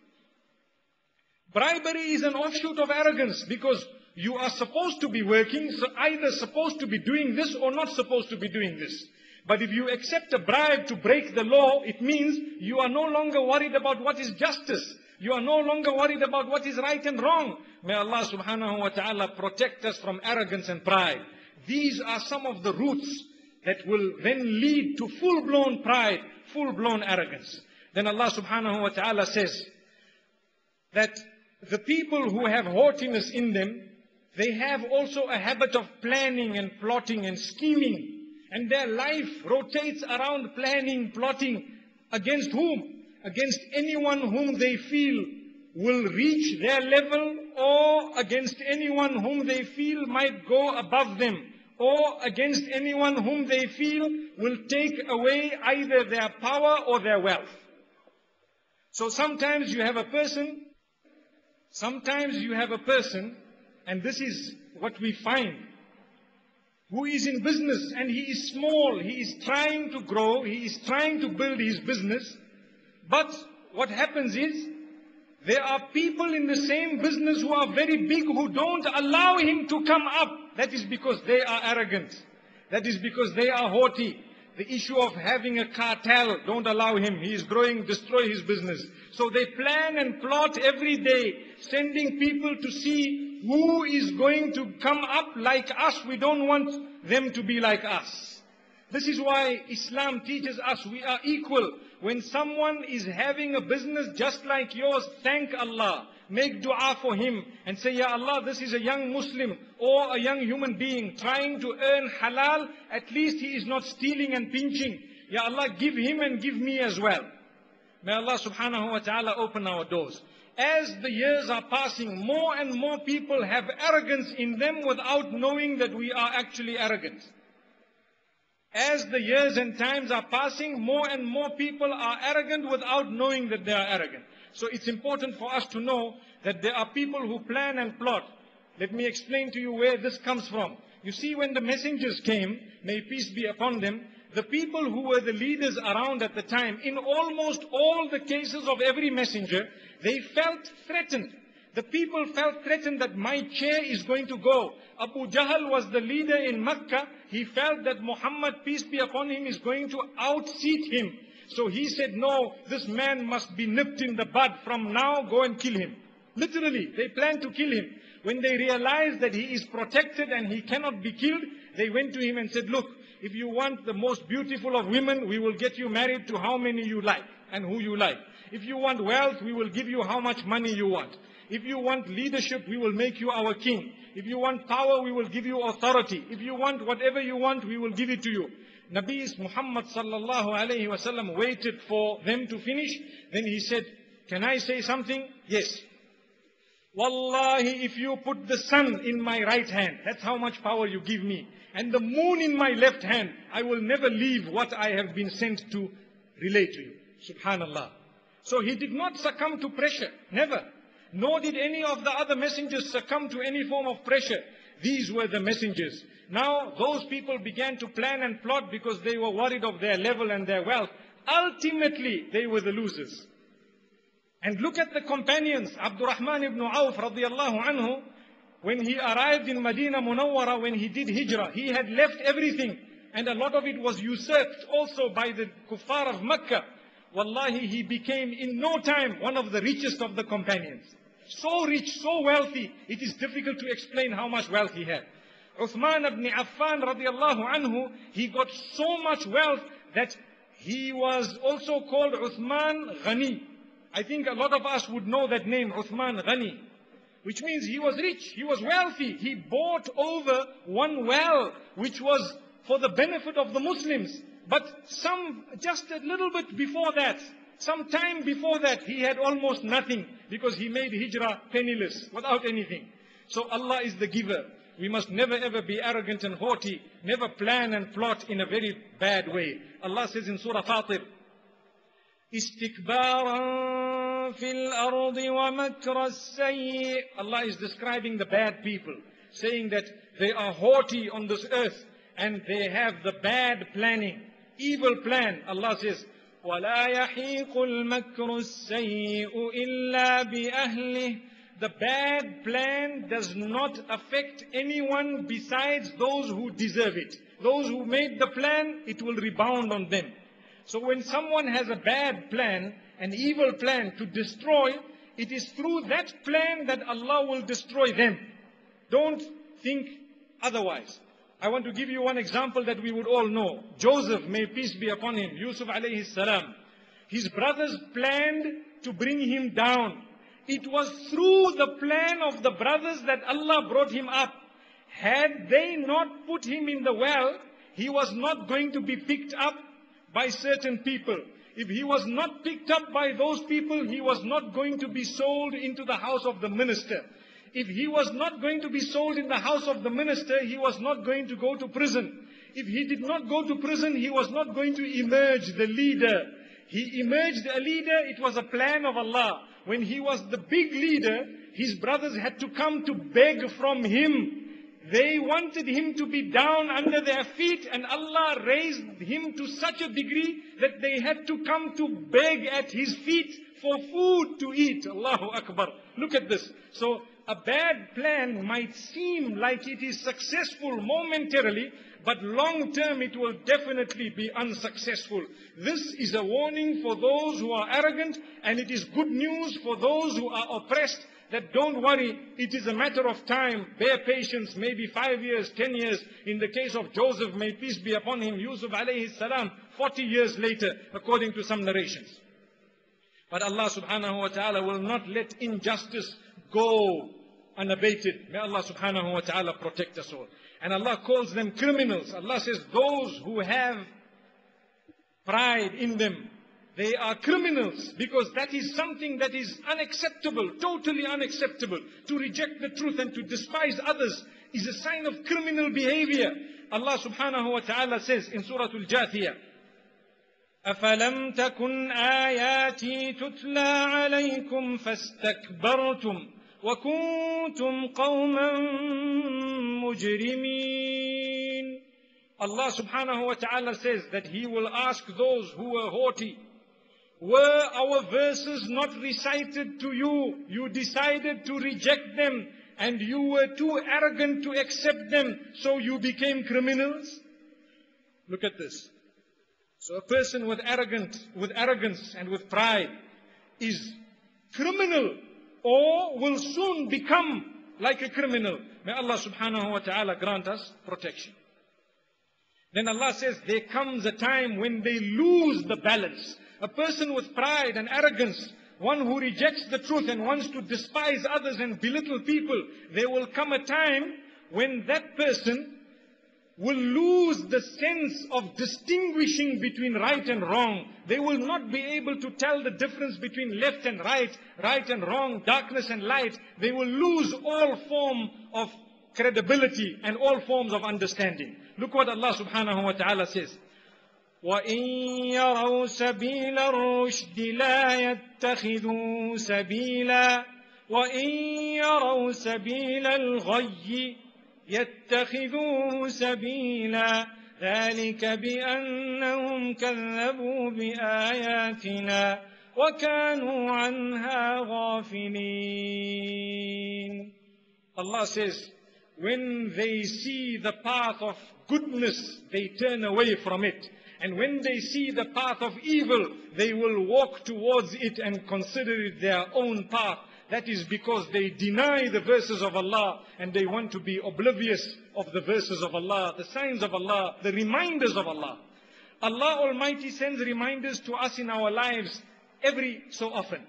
Bribery is an offshoot of arrogance, because you are supposed to be working, so either supposed to be doing this or not supposed to be doing this. But if you accept a bribe to break the law, it means you are no longer worried about what is justice. You are no longer worried about what is right and wrong. May Allah subhanahu wa ta'ala protect us from arrogance and pride. These are some of the roots that will then lead to full-blown pride, full-blown arrogance. Then Allah subhanahu wa ta'ala says that the people who have haughtiness in them, they have also a habit of planning and plotting and scheming. And their life rotates around planning, plotting. Against whom? Against anyone whom they feel will reach their level, or against anyone whom they feel might go above them, or against anyone whom they feel will take away either their power or their wealth. So sometimes you have a person, sometimes you have a person, and this is what we find, who is in business and he is small, he is trying to grow, he is trying to build his business, but what happens is, there are people in the same business who are very big who don't allow him to come up. That is because they are arrogant. That is because they are haughty. The issue of having a cartel, don't allow him. He is growing, destroy his business. So they plan and plot every day, sending people to see who is going to come up like us. We don't want them to be like us. This is why Islam teaches us we are equal. When someone is having a business just like yours, thank Allah. Make dua for him and say, Ya Allah, this is a young Muslim or a young human being trying to earn halal. At least he is not stealing and pinching. Ya Allah, give him and give me as well. May Allah subhanahu wa ta'ala open our doors. As the years are passing, more and more people have arrogance in them without knowing that we are actually arrogant. As the years and times are passing, more and more people are arrogant without knowing that they are arrogant. So it's important for us to know that there are people who plan and plot. Let me explain to you where this comes from. You see, when the messengers came, may peace be upon them, the people who were the leaders around at the time, in almost all the cases of every messenger, they felt threatened. The people felt threatened that my chair is going to go. Abu Jahl was the leader in Mecca. He felt that Muhammad, peace be upon him, is going to outseat him. So he said, no, this man must be nipped in the bud. From now, go and kill him. Literally, they planned to kill him. When they realized that he is protected and he cannot be killed, they went to him and said, look, if you want the most beautiful of women, we will get you married to how many you like and who you like. If you want wealth, we will give you how much money you want. If you want leadership, we will make you our king. If you want power, we will give you authority. If you want whatever you want, we will give it to you. Nabi Muhammad sallallahu alayhi wa sallam waited for them to finish. Then he said, can I say something? Yes. Wallahi, if you put the sun in my right hand, that's how much power you give me, and the moon in my left hand, I will never leave what I have been sent to relay to you. Subhanallah. So he did not succumb to pressure. Never. Nor did any of the other messengers succumb to any form of pressure. These were the messengers. Now, those people began to plan and plot because they were worried of their level and their wealth. Ultimately, they were the losers. And look at the companions. Abdurrahman ibn Auf radiallahu anhu, when he arrived in Medina Munawwara, when he did hijrah, he had left everything. And a lot of it was usurped also by the kuffar of Mecca. Wallahi, he became in no time one of the richest of the companions. So rich, so wealthy, it is difficult to explain how much wealth he had. Uthman ibn Affan radiallahu anhu, he got so much wealth that he was also called Uthman Ghani. I think a lot of us would know that name, Uthman Ghani, which means he was rich, he was wealthy. He bought over one well, which was for the benefit of the Muslims. But some, just a little bit before that, some time before that, he had almost nothing, because he made hijrah penniless, without anything. So Allah is the giver. We must never ever be arrogant and haughty, never plan and plot in a very bad way. Allah says in Surah Fatir, Istikbaran fil ardi wa makra as-sayyi. Allah is describing the bad people, saying that they are haughty on this earth and they have the bad planning, evil plan. Allah says, وَلَا يَحِيقُ الْمَكْرُ السَّيِّئُ إِلَّا بِأَهْلِهِ. The bad plan does not affect anyone besides those who deserve it. Those who made the plan, it will rebound on them. So when someone has a bad plan, an evil plan to destroy, it is through that plan that Allah will destroy them. Don't think otherwise. I want to give you one example that we would all know. Joseph, may peace be upon him, Yusuf alayhi salam. His brothers planned to bring him down. It was through the plan of the brothers that Allah brought him up. Had they not put him in the well, he was not going to be picked up by certain people. If he was not picked up by those people, he was not going to be sold into the house of the minister. If he was not going to be sold in the house of the minister, he was not going to go to prison. If he did not go to prison, he was not going to emerge the leader. He emerged a leader, it was a plan of Allah. When he was the big leader, his brothers had to come to beg from him. They wanted him to be down under their feet, and Allah raised him to such a degree that they had to come to beg at his feet for food to eat. Allahu Akbar. Look at this. So a bad plan might seem like it is successful momentarily, but long term it will definitely be unsuccessful. This is a warning for those who are arrogant, and it is good news for those who are oppressed, that don't worry, it is a matter of time. Bear patience, maybe five years, ten years. In the case of Joseph, may peace be upon him, Yusuf alayhi salam, forty years later, according to some narrations. But Allah subhanahu wa ta'ala will not let injustice go unabated. May Allah subhanahu wa ta'ala protect us all. And Allah calls them criminals. Allah says those who have pride in them, they are criminals, because that is something that is unacceptable, totally unacceptable. To reject the truth and to despise others is a sign of criminal behavior. Allah subhanahu wa ta'ala says in Surah Al-Jathiyah, أَفَلَمْ تَكُنْ آيَاتِي تُتْلَى عَلَيْكُمْ فَاسْتَكْبَرْتُمْ وَكُنْتُمْ قَوْمًا مُجْرِمِينَ. Allah subhanahu wa ta'ala says that He will ask those who were haughty, were our verses not recited to you? You decided to reject them, and you were too arrogant to accept them, so you became criminals? Look at this. So a person with arrogant, with arrogance and with pride is criminal, or will soon become like a criminal. May Allah subhanahu wa ta'ala grant us protection. Then Allah says there comes a time when they lose the balance. A person with pride and arrogance, one who rejects the truth and wants to despise others and belittle people, there will come a time when that person will lose the sense of distinguishing between right and wrong. They will not be able to tell the difference between left and right, right and wrong, darkness and light. They will lose all form of credibility and all forms of understanding. Look what Allah subhanahu wa ta'ala says. وَإِن يَرَوْا سَبِيلَ الرُّشْدِ لَا يَتَّخِذُوا سَبِيلًا وَإِن يَرَوْا سَبِيلَ الْغَيِّ يَتَّخِذُوهُ سَبِيلًا ذَلِكَ بِأَنَّهُمْ كَذَّبُوا بِآيَاتِنَا وَكَانُوا عَنْهَا غَافِلِينَ. Allah says, when they see the path of goodness, they turn away from it. And when they see the path of evil, they will walk towards it and consider it their own path. That is because they deny the verses of Allah and they want to be oblivious of the verses of Allah, the signs of Allah, the reminders of Allah. Allah Almighty sends reminders to us in our lives every so often.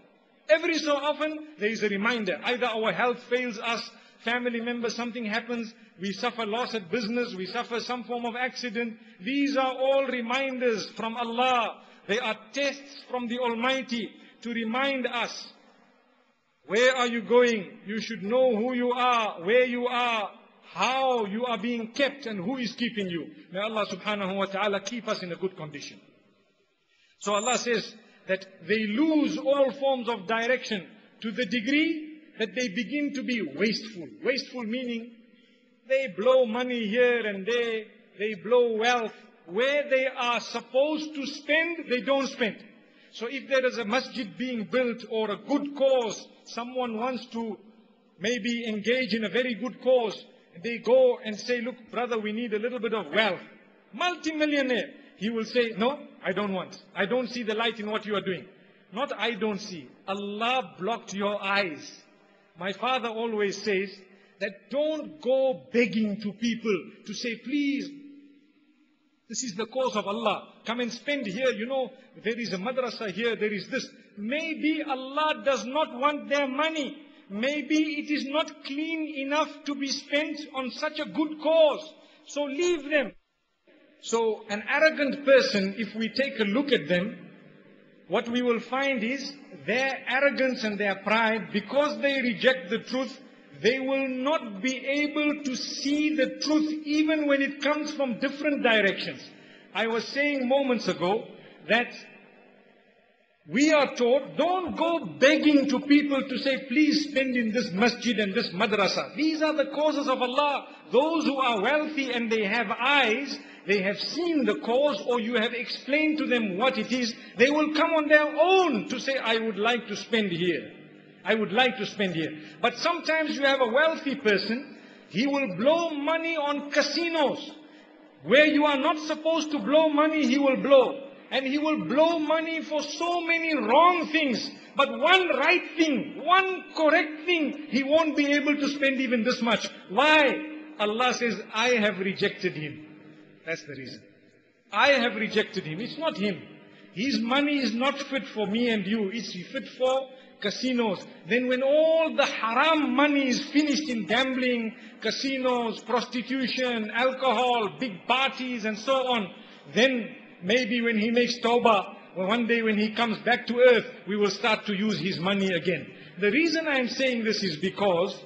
Every so often, there is a reminder. Either our health fails us, family members, something happens, we suffer loss at business, we suffer some form of accident. These are all reminders from Allah. They are tests from the Almighty to remind us, where are you going? You should know who you are, where you are, how you are being kept, and who is keeping you. May Allah subhanahu wa ta'ala keep us in a good condition. So Allah says that they lose all forms of direction to the degree that they begin to be wasteful. Wasteful meaning they blow money here and there, they blow wealth. Where they are supposed to spend, they don't spend. So if there is a masjid being built or a good cause, someone wants to maybe engage in a very good cause, they go and say, look, brother, we need a little bit of wealth. Multi-millionaire. He will say, no, I don't want. I don't see the light in what you are doing. Not I don't see. Allah blocked your eyes. My father always says that don't go begging to people to say, please, this is the cause of Allah. Come and spend here. You know, there is a madrasa here, there is this. Maybe Allah does not want their money. Maybe it is not clean enough to be spent on such a good cause. So leave them. So an arrogant person, if we take a look at them, what we will find is their arrogance and their pride, because they reject the truth, they will not be able to see the truth even when it comes from different directions. I was saying moments ago that we are taught, don't go begging to people to say, please spend in this masjid and this madrasa. These are the causes of Allah. Those who are wealthy and they have eyes, they have seen the cause, or you have explained to them what it is, they will come on their own to say, I would like to spend here. I would like to spend here. But sometimes you have a wealthy person, he will blow money on casinos. Where you are not supposed to blow money, he will blow. And he will blow money for so many wrong things. But one right thing, one correct thing, he won't be able to spend even this much. Why? Allah says, I have rejected him. That's the reason. I have rejected him. It's not him. His money is not fit for me and you. It's fit for casinos. Then when all the haram money is finished in gambling, casinos, prostitution, alcohol, big parties and so on, then maybe when he makes tawbah, or one day when he comes back to earth, we will start to use his money again. The reason I am saying this is because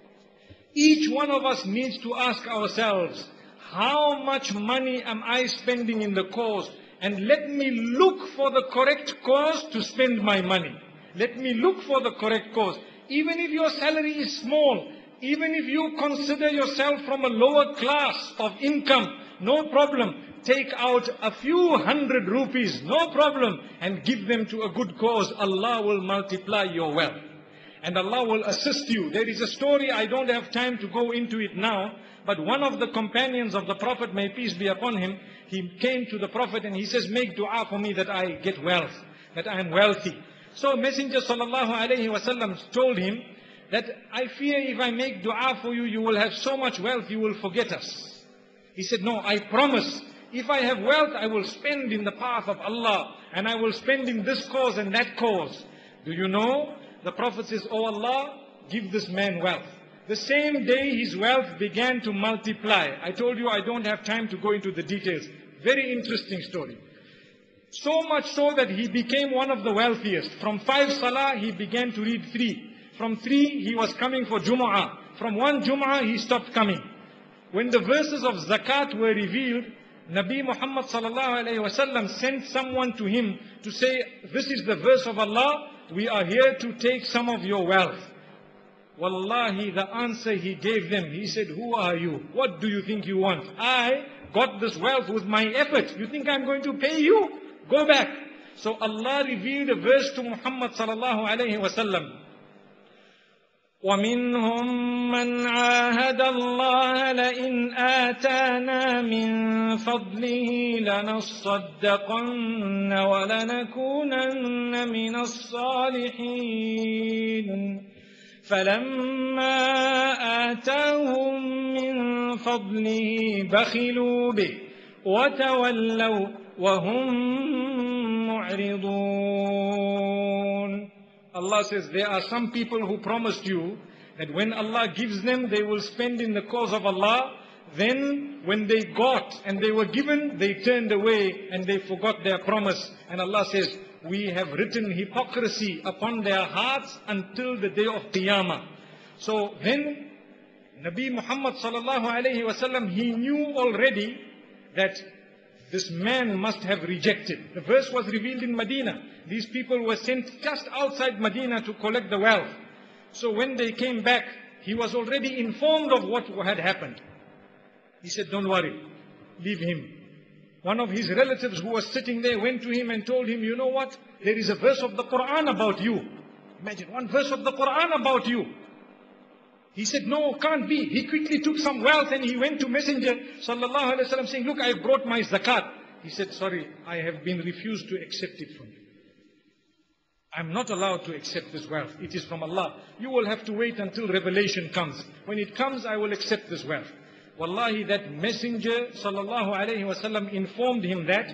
each one of us needs to ask ourselves, how much money am I spending in the cause? And let me look for the correct cause to spend my money. Let me look for the correct cause. Even if your salary is small, even if you consider yourself from a lower class of income, no problem. Take out a few hundred rupees, no problem, and give them to a good cause. Allah will multiply your wealth. And Allah will assist you. There is a story, I don't have time to go into it now, but one of the companions of the Prophet, may peace be upon him, he came to the Prophet and he says, make dua for me that I get wealth, that I am wealthy. So Messenger sallallahu alayhi wasallam told him that I fear if I make dua for you, you will have so much wealth, you will forget us. He said, no, I promise. If I have wealth, I will spend in the path of Allah, and I will spend in this cause and that cause. Do you know? The Prophet says, oh Allah, give this man wealth. The same day his wealth began to multiply. I told you I don't have time to go into the details. Very interesting story. So much so that he became one of the wealthiest. From five salah, he began to read three. From three, he was coming for Jumu'ah. From one Jumu'ah, he stopped coming. When the verses of zakat were revealed, Nabi Muhammad sallallahu alayhi wa sallam sent someone to him to say, this is the verse of Allah, we are here to take some of your wealth. Wallahi, the answer he gave them, he said, who are you? What do you think you want? I got this wealth with my effort. You think I'm going to pay you? Go back. So Allah revealed a verse to Muhammad sallallahu alayhi wa sallam. وَمِنْهُمْ مَنْ عَاهَدَ اللَّهَ لَئِنْ آتَانَا مِنْ فَضْلِهِ لَنَصَّدَّقَنَّ وَلَنَكُونَنَّ مِنَ الصَّالِحِينَ فَلَمَّا آتَاهُمْ مِنْ فَضْلِهِ بَخِلُوا بِهِ وَتَوَلَّوْا وَهُمْ مُعْرِضُونَ. Allah says, there are some people who promised you that when Allah gives them, they will spend in the cause of Allah. Then when they got and they were given, they turned away and they forgot their promise. And Allah says, we have written hypocrisy upon their hearts until the day of Qiyamah. So then Nabi Muhammad sallallahu alayhi wasallam, he knew already that this man must have rejected. The verse was revealed in Medina. These people were sent just outside Medina to collect the wealth. So when they came back, he was already informed of what had happened. He said, don't worry, leave him. One of his relatives who was sitting there went to him and told him, you know what? There is a verse of the Quran about you. Imagine, one verse of the Quran about you. He said, no, can't be. He quickly took some wealth and he went to Messenger sallallahu alaihi wasallam saying, look, I have brought my zakat. He said, sorry, I have been refused to accept it from you. I'm not allowed to accept this wealth. It is from Allah. You will have to wait until revelation comes. When it comes, I will accept this wealth. Wallahi, that Messenger sallallahu alaihi wasallam informed him that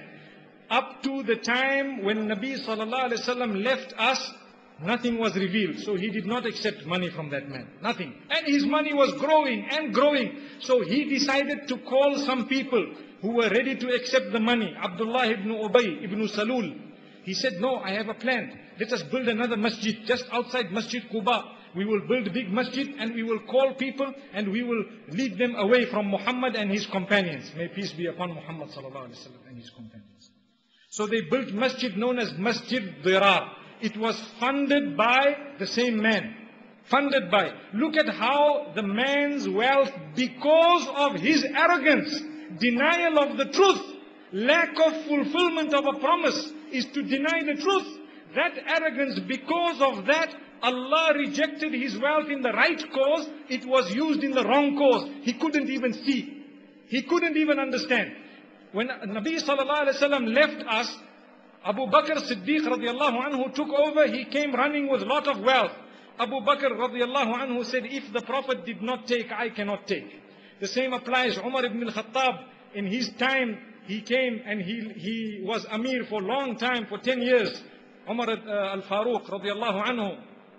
up to the time when Nabi sallallahu alaihi wasallam left us, nothing was revealed. So he did not accept money from that man. Nothing. And his money was growing and growing. So he decided to call some people who were ready to accept the money. Abdullah ibn Ubay ibn Salul. He said, no, I have a plan. Let us build another masjid just outside Masjid Quba. We will build a big masjid and we will call people and we will lead them away from Muhammad and his companions. May peace be upon Muhammad sallallahu alaihi wasallam and his companions. So they built masjid known as Masjid Dirar. It was funded by the same man. Funded by. Look at how the man's wealth, because of his arrogance, denial of the truth, lack of fulfillment of a promise is to deny the truth. That arrogance, because of that, Allah rejected his wealth in the right cause. It was used in the wrong cause. He couldn't even see. He couldn't even understand. When Nabi sallallahu alaihi wasallam left us, Abu Bakr Siddiq radiallahu anhu took over. He came running with a lot of wealth. Abu Bakr radiallahu anhu said, if the Prophet did not take, I cannot take. The same applies. Umar ibn al-Khattab, in his time, he came and he, he was Amir for a long time, for ten years. Umar uh, al-Faruq radiallahu anhu.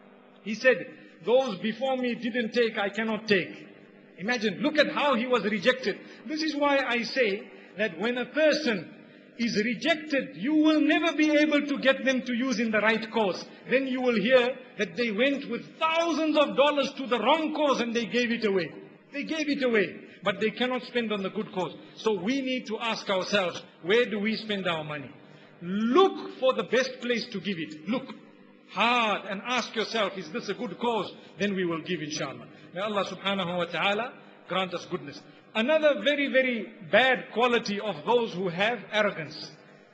He said, those before me didn't take, I cannot take. Imagine, look at how he was rejected. This is why I say that when a person is rejected, you will never be able to get them to use in the right cause. Then you will hear that they went with thousands of dollars to the wrong cause and they gave it away. They gave it away, but they cannot spend on the good cause. So we need to ask ourselves, where do we spend our money? Look for the best place to give it. Look hard and ask yourself, is this a good cause? Then we will give, inshallah. May Allah subhanahu wa ta'ala grant us goodness. Another very, very bad quality of those who have arrogance.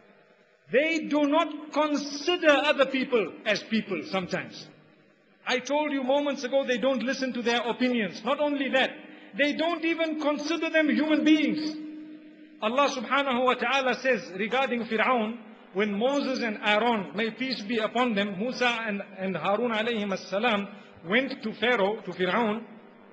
They do not consider other people as people sometimes. I told you moments ago, they don't listen to their opinions. Not only that, they don't even consider them human beings. Allah subhanahu wa ta'ala says regarding Fir'aun, when Moses and Aaron, may peace be upon them, Musa and, and Harun alayhim as-salam, went to Pharaoh, to Fir'aun,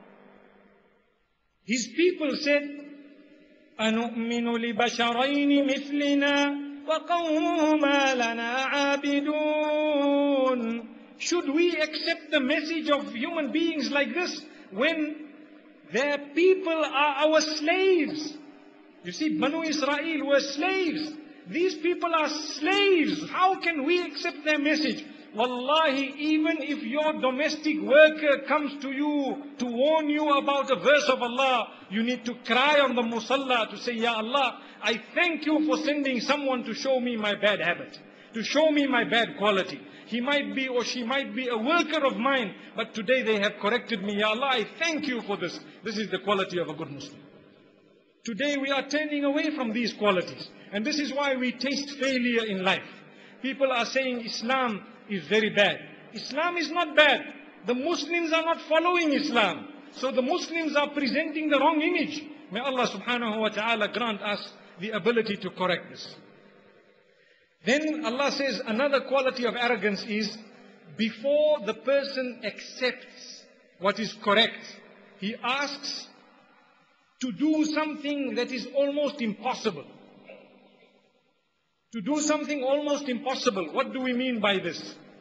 his people said, أَنُؤْمِنُ لِبَشَرَيْنِ مِثْلِنَا وَقَوْمُهُمَا لَنَا عَابِدُونَ. Should we accept the message of human beings like this when their people are our slaves? You see, Banu Israel were slaves. These people are slaves. How can we accept their message? Wallahi, even if your domestic worker comes to you to warn you about a verse of Allah, you need to cry on the musalla to say, Ya Allah, I thank you for sending someone to show me my bad habit, to show me my bad quality. He might be or she might be a worker of mine, but today they have corrected me. Ya Allah, I thank you for this. This is the quality of a good Muslim. Today we are turning away from these qualities. And this is why we taste failure in life. People are saying Islam is very bad. Islam is not bad. The Muslims are not following Islam. So the Muslims are presenting the wrong image. May Allah subhanahu wa ta'ala grant us the ability to correct this. Then Allah says another quality of arrogance is, before the person accepts what is correct, he asks to do something that is almost impossible. To do something almost impossible. What do we mean by this?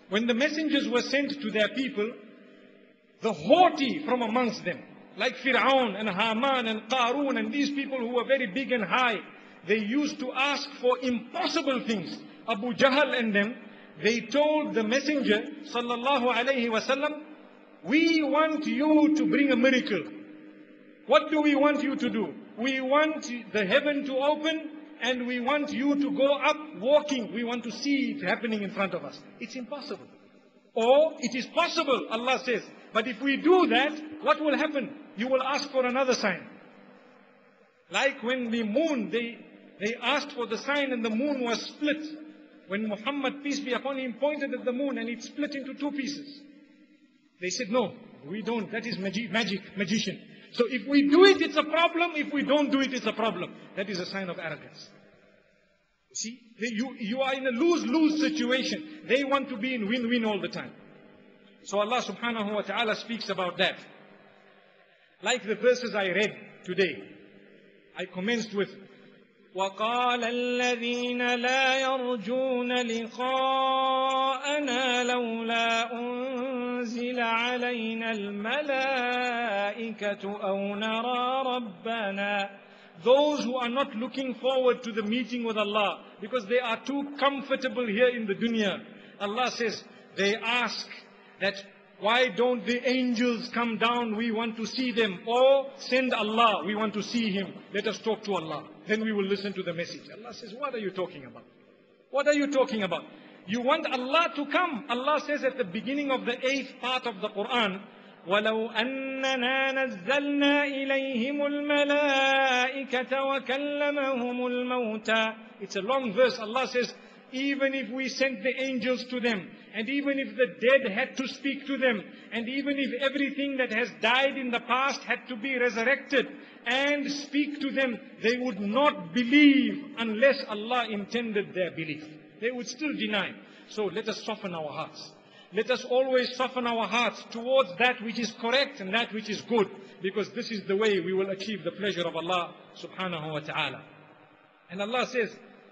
when the messengers were sent to their people, the haughty from amongst them, like Fir'aun and Haman and Qarun and these people who were very big and high, they used to ask for impossible things. Abu Jahl and them, they told the messenger sallallahu alayhi wasallam, we want you to bring a miracle. What do we want you to do? We want the heaven to open and we want you to go up walking. We want to see it happening in front of us. It's impossible. Or it is possible, Allah says. But if we do that, what will happen? You will ask for another sign. Like when the moon, they, they asked for the sign and the moon was split. When Muhammad, peace be upon him, pointed at the moon and it split into two pieces. They said, no, we don't. That is magic, magic, magician. So if we do it, it's a problem. If we don't do it, it's a problem. That is a sign of arrogance. See, they, you, you are in a lose-lose situation. They want to be in win-win all the time. So Allah subhanahu wa ta'ala speaks about that. Like the verses I read today. I commenced with, وقال الذين لا يرجون لقاءنا لولا أنزل علينا الملائكة أو نرى ربنا. Those who are not looking forward to the meeting with Allah because they are too comfortable here in the dunya. Allah says, they ask that why don't the angels come down, we want to see them, or send Allah, we want to see Him, let us talk to Allah, then we will listen to the message. Allah says, what are you talking about? What are you talking about? You want Allah to come. Allah says at the beginning of the eighth part of the Quran, وَلَوْ أَنَّنَا نَزَّلْنَا إِلَيْهِمُ الْمَلَائِكَةَ وَكَلَّمَهُمُ الْمَوْتَى. It's a long verse. Allah says, even if we sent the angels to them, and even if the dead had to speak to them, and even if everything that has died in the past had to be resurrected and speak to them, they would not believe unless Allah intended their belief. They would still deny. So let us soften our hearts. Let us always soften our hearts towards that which is correct and that which is good, because this is the way we will achieve the pleasure of Allah subhanahu wa ta'ala. And Allah says,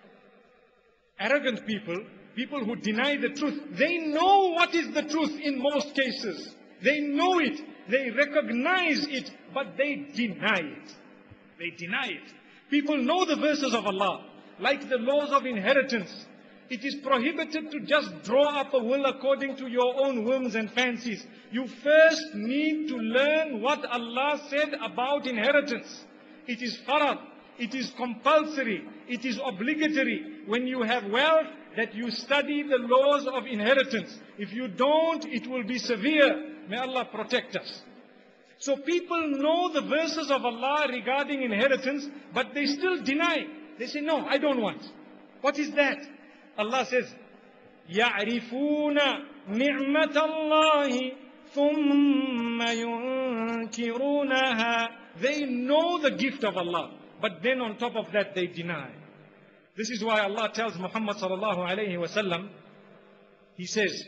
arrogant people, people who deny the truth, they know what is the truth in most cases. They know it, they recognize it, but they deny it. They deny it. People know the verses of Allah, like the laws of inheritance. It is prohibited to just draw up a will according to your own whims and fancies. You first need to learn what Allah said about inheritance. It is farad, it is compulsory, it is obligatory when you have wealth that you study the laws of inheritance. If you don't, it will be severe. May Allah protect us. So people know the verses of Allah regarding inheritance, but they still deny. They say, no, I don't want. What is that? Allah says, يَعْرِفُونَ نِعْمَةَ اللَّهِ ثُمَّ يُنْكِرُونَهَا. They know the gift of Allah, but then on top of that they deny. This is why Allah tells Muhammad sallallahu alayhi wa sallam, He says,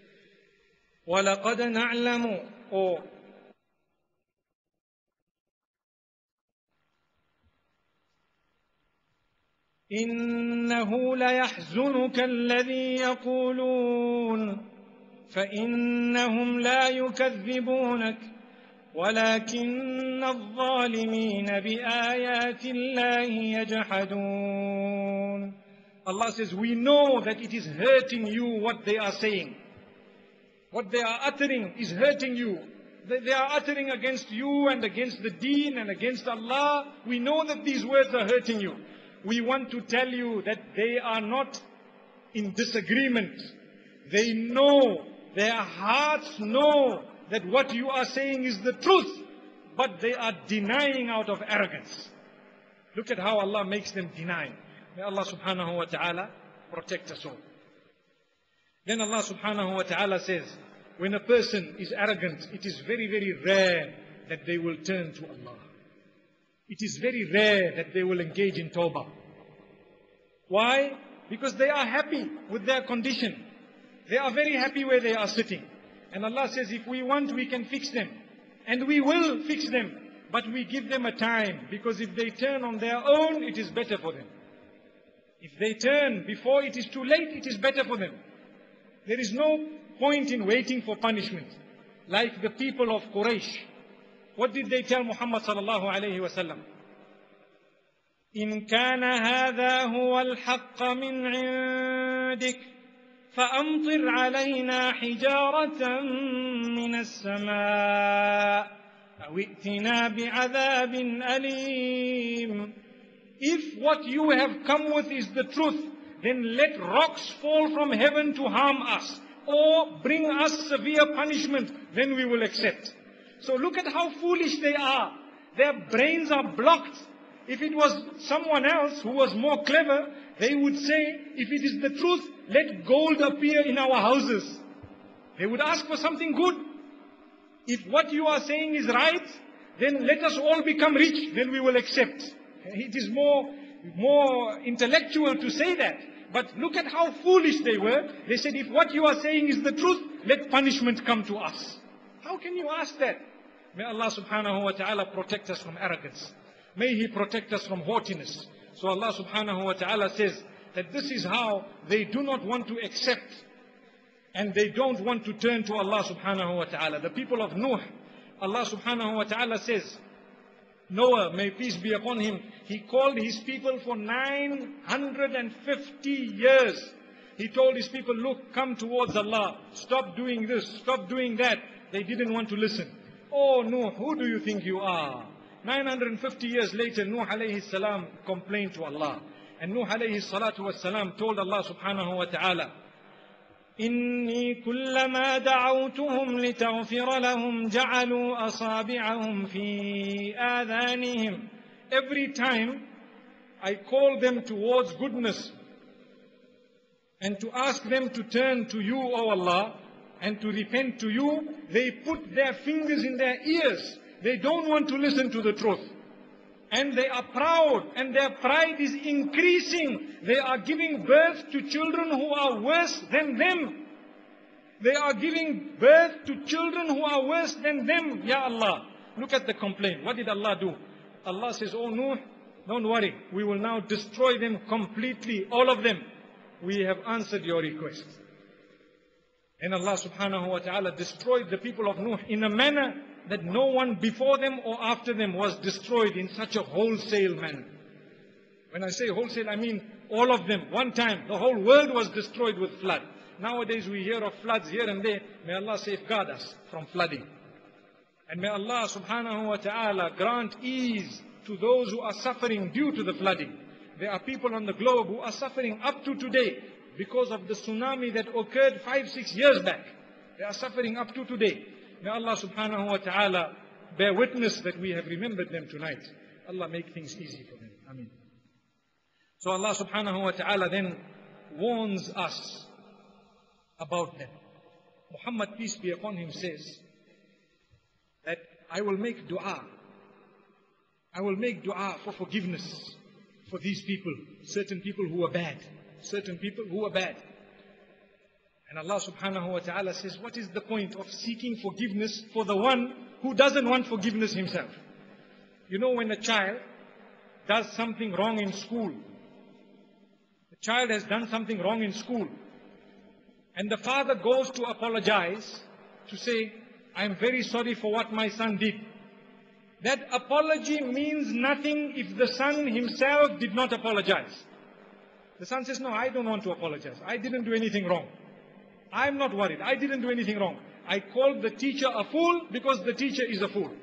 وَلَقَدْ نَعْلَمُ, or إِنَّهُ لَيَحْزُنُكَ الَّذِي يَقُولُونَ فَإِنَّهُمْ لَا يُكَذِّبُونَكَ وَلَكِنَّ الظَّالِمِينَ بِآيَاتِ اللَّهِ يَجْحَدُونَ. Allah says, we know that it is hurting you what they are saying. What they are uttering is hurting you. They are uttering against you and against the deen and against Allah. We know that these words are hurting you. We want to tell you that they are not in disagreement. They know, their hearts know that what you are saying is the truth, but they are denying out of arrogance. Look at how Allah makes them deny. May Allah subhanahu wa ta'ala protect us all. Then Allah subhanahu wa ta'ala says, when a person is arrogant, it is very, very rare that they will turn to Allah. It is very rare that they will engage in tawbah. Why? Because they are happy with their condition. They are very happy where they are sitting. And Allah says, if we want, we can fix them. And we will fix them. But we give them a time. Because if they turn on their own, it is better for them. If they turn before it is too late, it is better for them. There is no point in waiting for punishment. Like the people of Quraysh. What did they tell Muhammad sallallahu alayhi wa sallam? إن كان هذا هو الحق من عندك فأمطر علينا حجارة من السماء أو ائتنا بعذاب أليم. If what you have come with is the truth, then let rocks fall from heaven to harm us, or bring us severe punishment, then we will accept. So look at how foolish they are. Their brains are blocked. If it was someone else who was more clever, they would say, if it is the truth, let gold appear in our houses. They would ask for something good. If what you are saying is right, then let us all become rich, then we will accept. It is more, more intellectual to say that. But look at how foolish they were. They said, if what you are saying is the truth, let punishment come to us. How can you ask that? May Allah subhanahu wa ta'ala protect us from arrogance. May He protect us from haughtiness. So Allah subhanahu wa ta'ala says that this is how they do not want to accept and they don't want to turn to Allah subhanahu wa ta'ala. The people of Nuh, Allah subhanahu wa ta'ala says, Noah, may peace be upon him, he called his people for nine hundred fifty years. He told his people, look, come towards Allah. Stop doing this, stop doing that. They didn't want to listen. Oh Nuh, who do you think you are? nine hundred fifty years later, Nuh alayhi salam complained to Allah. And Nuh alayhi salatu was salam told Allah subhanahu wa ta'ala, إني كلما دعوتهم لتغفر لهم جعلوا أصابعهم في آذانهم. Every time I call them towards goodness and to ask them to turn to you, O Allah, and to repent to you, they put their fingers in their ears. They don't want to listen to the truth. And they are proud, and their pride is increasing. They are giving birth to children who are worse than them. They are giving birth to children who are worse than them. Ya Allah, look at the complaint. What did Allah do? Allah says, oh Nuh, don't worry. We will now destroy them completely, all of them. We have answered your request. And Allah subhanahu wa ta'ala destroyed the people of Nuh in a manner that no one before them or after them was destroyed in such a wholesale manner. When I say wholesale, I mean all of them. One time, the whole world was destroyed with flood. Nowadays we hear of floods here and there. May Allah safeguard us from flooding. And may Allah subhanahu wa ta'ala grant ease to those who are suffering due to the flooding. There are people on the globe who are suffering up to today because of the tsunami that occurred five, six years back. They are suffering up to today. May Allah subhanahu wa ta'ala bear witness that we have remembered them tonight. Allah make things easy for them. Ameen. So Allah subhanahu wa ta'ala then warns us about them. Muhammad, peace be upon him, says that I will make dua. I will make dua for forgiveness for these people, certain people who are bad, certain people who are bad. And Allah subhanahu wa ta'ala says, what is the point of seeking forgiveness for the one who doesn't want forgiveness himself? You know, when a child does something wrong in school, the child has done something wrong in school, and the father goes to apologize, to say, I'm very sorry for what my son did. That apology means nothing if the son himself did not apologize. The son says, no, I don't want to apologize. I didn't do anything wrong. I'm not worried. I didn't do anything wrong. I called the teacher a fool because the teacher is a fool.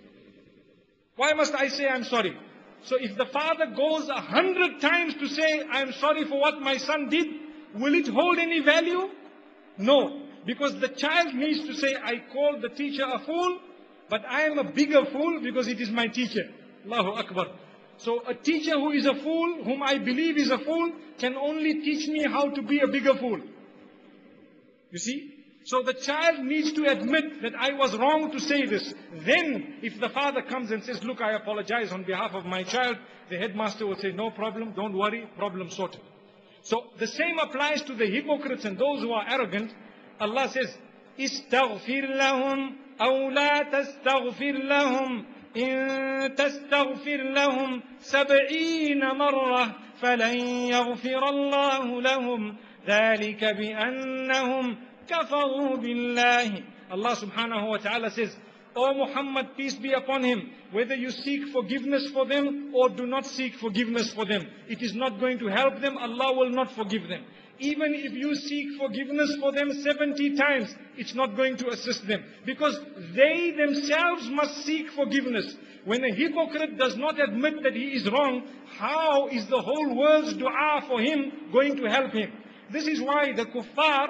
Why must I say I'm sorry? So if the father goes a hundred times to say, I'm sorry for what my son did, will it hold any value? No. Because the child needs to say, I called the teacher a fool, but I am a bigger fool because it is my teacher. Allahu Akbar. So a teacher who is a fool, whom I believe is a fool, can only teach me how to be a bigger fool. You see? So the child needs to admit that I was wrong to say this. Then, if the father comes and says, look, I apologize on behalf of my child, the headmaster will say, no problem, don't worry, problem sorted. So the same applies to the hypocrites and those who are arrogant. Allah says, استغفر لهم أو لا تستغفر لهم إن تستغفر لهم سبعين مرة فلن يغفر الله لهم ذَلِكَ بِأَنَّهُمْ كَفَرُوا بِاللَّهِ. Allah subhanahu wa ta'ala says, O Muhammad, peace be upon him, whether you seek forgiveness for them or do not seek forgiveness for them, it is not going to help them. Allah will not forgive them. Even if you seek forgiveness for them seventy times, it's not going to assist them. Because they themselves must seek forgiveness. When a hypocrite does not admit that he is wrong, how is the whole world's dua for him going to help him? This is why the kuffar,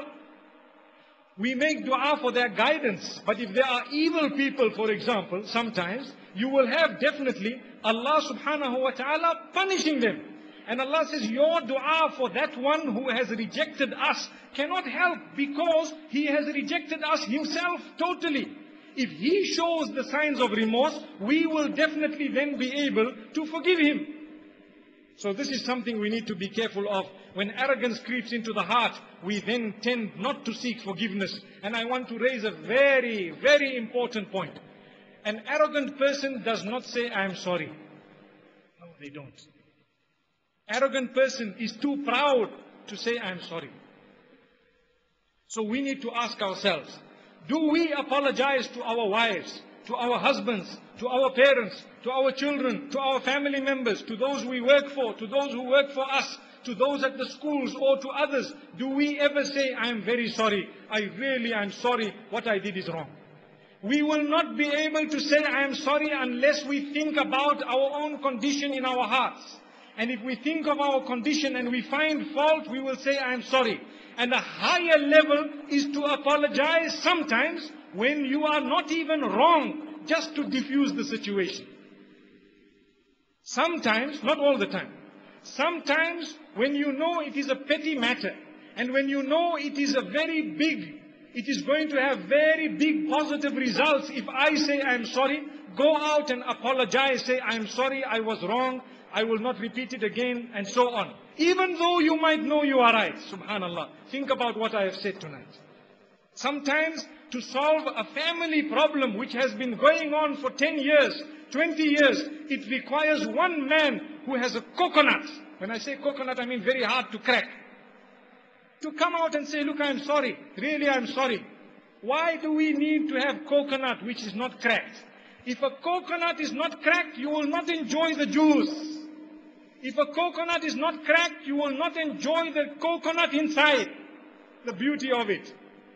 we make dua for their guidance. But if there are evil people, for example, sometimes, you will have definitely Allah subhanahu wa ta'ala punishing them. And Allah says, your dua for that one who has rejected us cannot help, because he has rejected us himself totally. If he shows the signs of remorse, we will definitely then be able to forgive him. So this is something we need to be careful of. When arrogance creeps into the heart, we then tend not to seek forgiveness. And I want to raise a very, very important point. An arrogant person does not say, I am sorry. No, they don't. Arrogant person is too proud to say, I am sorry. So we need to ask ourselves, do we apologize to our wives, to our husbands, to our parents, to our children, to our family members, to those we work for, to those who work for us, to those at the schools or to others? Do we ever say, I am very sorry, I really am sorry, what I did is wrong? We will not be able to say, I am sorry, unless we think about our own condition in our hearts. And if we think of our condition and we find fault, we will say, I am sorry. And a higher level is to apologize sometimes when you are not even wrong, just to diffuse the situation. Sometimes, not all the time, sometimes when you know it is a petty matter, and when you know it is a very big, it is going to have very big positive results. If I say I am sorry, go out and apologize, say I am sorry, I was wrong, I will not repeat it again, and so on. Even though you might know you are right, subhanallah. Think about what I have said tonight. Sometimes to solve a family problem which has been going on for ten years, twenty years, it requires one man who has a coconut. When I say coconut, I mean very hard to crack. To come out and say, look, I am sorry. Really, I am sorry. Why do we need to have coconut which is not cracked? If a coconut is not cracked, you will not enjoy the juice. If a coconut is not cracked, you will not enjoy the coconut inside, the beauty of it.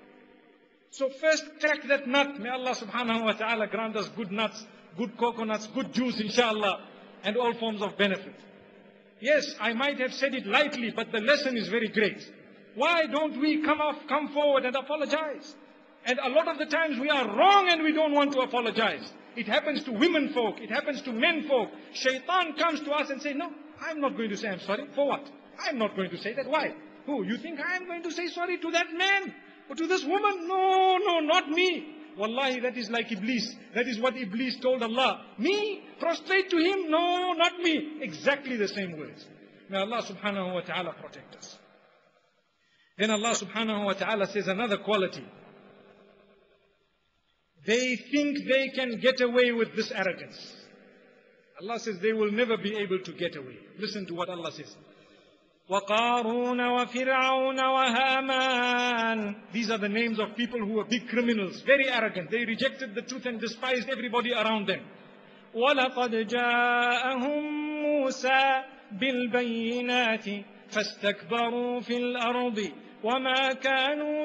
So first crack that nut. May Allah subhanahu wa ta'ala grant us good nuts, good coconuts, good juice inshallah, and all forms of benefit. Yes, I might have said it lightly, but the lesson is very great. Why don't we come off, come forward and apologize? And a lot of the times we are wrong and we don't want to apologize. It happens to women folk, it happens to men folk. Shaitan comes to us and says, no, I'm not going to say I'm sorry. For what? I'm not going to say that. Why? Who? You think I'm going to say sorry to that man? Or to this woman? No, no, not me. Wallahi, that is like Iblis. That is what Iblis told Allah. Me? Prostrate to him? No, not me. Exactly the same words. May Allah subhanahu wa ta'ala protect us. Then Allah subhanahu wa ta'ala says another quality. They think they can get away with this arrogance. Allah says they will never be able to get away. Listen to what Allah says. وَقَارُونَ وَفِرْعَوْنَ وَهَامَانَ. These are the names of people who were big criminals, very arrogant. They rejected the truth and despised everybody around them. وَلَقَدْ جَاءَهُمْ مُوسَى بِالْبَيِّنَاتِ فَاسْتَكْبَرُوا فِي الْأَرْضِ وَمَا كَانُوا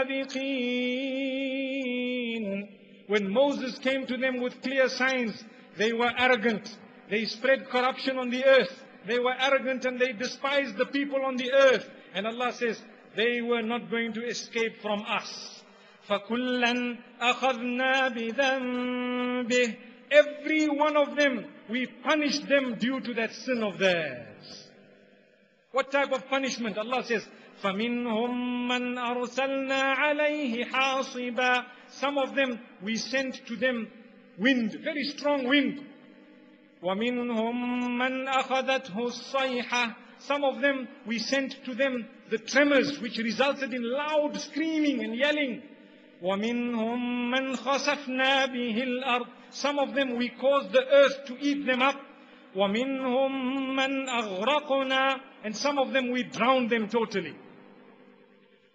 سَابِقِينَ. When Moses came to them with clear signs, they were arrogant. They spread corruption on the earth. They were arrogant and they despised the people on the earth. And Allah says, they were not going to escape from us. فَكُلًّا أَخَذْنَا بِذَنْبِهِ. Every one of them, we punished them due to that sin of theirs. What type of punishment? Allah says, فَمِنْهُمْ مَنْ أَرْسَلْنَا عَلَيْهِ حَاصِبًا. Some of them, we sent to them wind, very strong wind. وَمِنْهُمْ مَنْ أَخَذَتْهُ الصَّيْحَةُ. Some of them, we sent to them the tremors which resulted in loud screaming and yelling. وَمِنْهُمْ مَنْ خَسَفْنَا بِهِ الْأَرْضِ. Some of them, we caused the earth to eat them up. وَمِنْهُمْ مَنْ أَغْرَقْنَا. And some of them, we drowned them totally.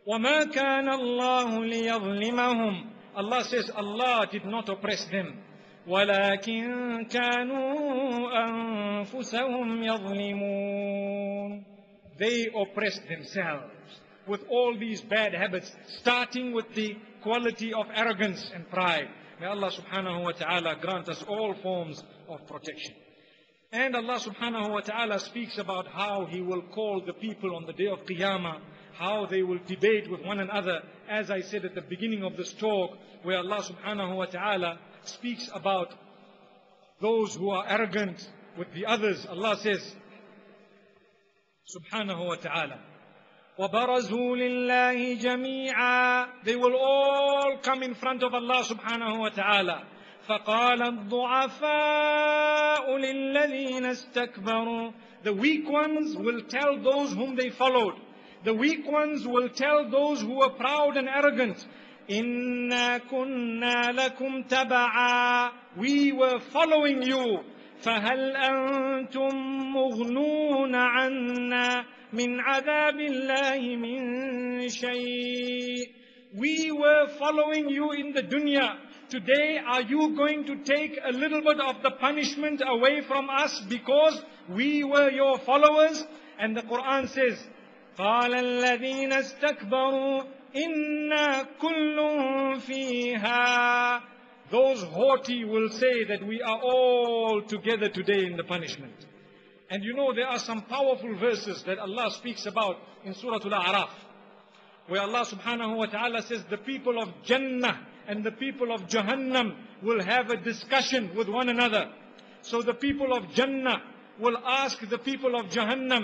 وَمَا كَانَ اللَّهُ لِيَظْلِمَهُمْ. Allah says Allah did not oppress them. وَلَكِنْ كَانُوا أَنفُسَهُمْ يَظْلِمُونَ. They oppressed themselves with all these bad habits, starting with the quality of arrogance and pride. May Allah subhanahu wa ta'ala grant us all forms of protection. And Allah subhanahu wa ta'ala speaks about how He will call the people on the day of Qiyamah, how they will debate with one another, as I said at the beginning of this talk, where Allah subhanahu wa ta'ala speaks about those who are arrogant with the others. Allah says, subhanahu wa ta'ala, وَبَرَزُوا لِلَّهِ جَمِيعًا. They will all come in front of Allah subhanahu wa ta'ala. فَقَالَ الضُّعَفَاءُ لِلَّذِينَ اسْتَكْبَرُوا. The weak ones will tell those whom they followed. The weak ones will tell those who are proud and arrogant, إِنَّا كُنَّا لَكُمْ تَبَعًا. We were following you. فَهَلْ أَنْتُمْ مُغْنُونَ عَنَّا مِنْ عَذَابِ اللَّهِ مِنْ شَيْءٍ. We were following you in the dunya. Today, are you going to take a little bit of the punishment away from us because we were your followers? And the Quran says, قَالَ الَّذِينَ اسْتَكْبَرُوا إِنَّا كُلٌّ فِيهَا. Those haughty will say that we are all together today in the punishment. And you know, there are some powerful verses that Allah speaks about in Surah Al-A'raf, where Allah subhanahu wa ta'ala says the people of Jannah and the people of Jahannam will have a discussion with one another. So the people of Jannah will ask the people of Jahannam.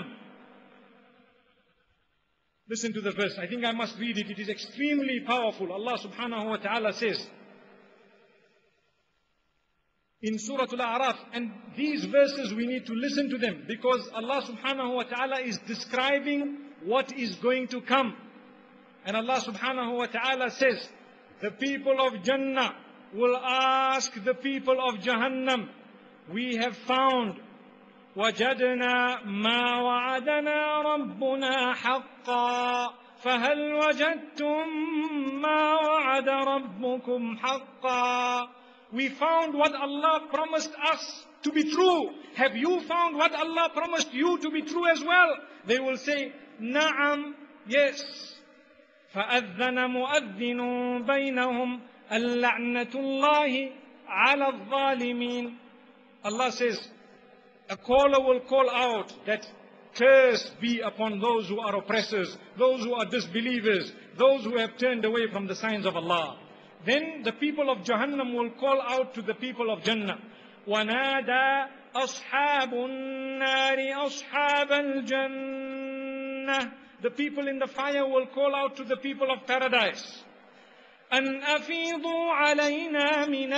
Listen to the verse. I think I must read it. It is extremely powerful. Allah subhanahu wa ta'ala says in Surah Al-A'raf, and these verses we need to listen to them because Allah subhanahu wa ta'ala is describing what is going to come. And Allah subhanahu wa ta'ala says, the people of Jannah will ask the people of Jahannam, we have found وَجَدْنَا مَا وَعَدَنَا رَبُّنَا حَقًّا فَهَلْ وَجَدْتُم مَّا وَعَدَ رَبُّكُمْ حَقًّا. We found what Allah promised us to be true. Have you found what Allah promised you to be true as well? They will say, Na'am, yes. فَأَذَّنَ مُؤَذِّنٌ بَيْنَهُمْ اللَّعْنَةُ اللَّهِ عَلَى الظَّالِمِينَ. Allah says, a caller will call out that curse be upon those who are oppressors, those who are disbelievers, those who have turned away from the signs of Allah. Then the people of Jahannam will call out to the people of Jannah. وَنَادَى أَصْحَابُ النَّارِ أَصْحَابَ الْجَنَّةِ. The people in the fire will call out to the people of paradise. أَنْ أَفِيضُوا عَلَيْنَا مِنَ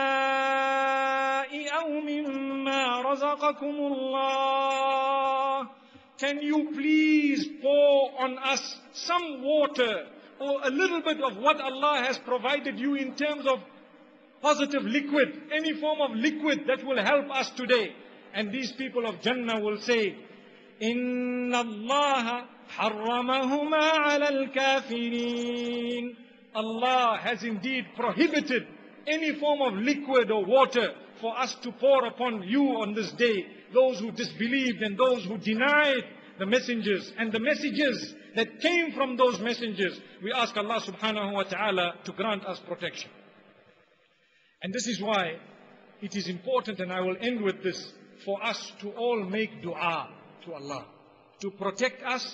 الْمَاءِ أَوْ مِمَّا رَزَقَكُمُ اللَّهُ. Can you please pour on us some water or a little bit of what Allah has provided you in terms of positive liquid, any form of liquid that will help us today? And these people of Jannah will say, إِنَّ اللَّهَ حَرَّمَهُمَا عَلَى الْكَافِرِينَ. Allah has indeed prohibited any form of liquid or water for us to pour upon you on this day, those who disbelieved and those who denied the messengers and the messages that came from those messengers. We ask Allah subhanahu wa ta'ala to grant us protection. And this is why it is important, and I will end with this, for us to all make dua to Allah, to protect us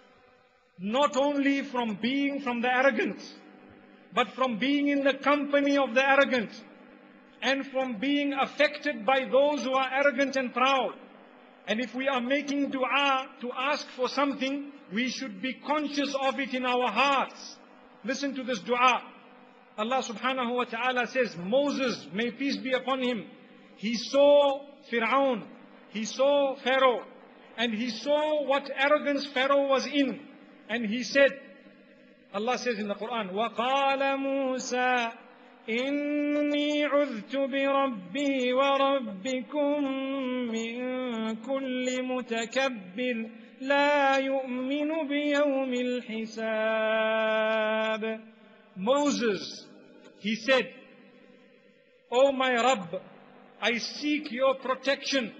not only from being from the arrogant, but from being in the company of the arrogant, and from being affected by those who are arrogant and proud. And if we are making dua to ask for something, we should be conscious of it in our hearts. Listen to this dua. Allah subhanahu wa ta'ala says, Moses, may peace be upon him, he saw Fir'aun, he saw Pharaoh, and he saw what arrogance Pharaoh was in. And he said, Allah says in the Quran, وَقَالَ مُوسَى إني عذت بربي وربكم من كل متكبر لا يؤمن بيوم الحساب. Moses, he said, "O my Rabb, I seek your protection.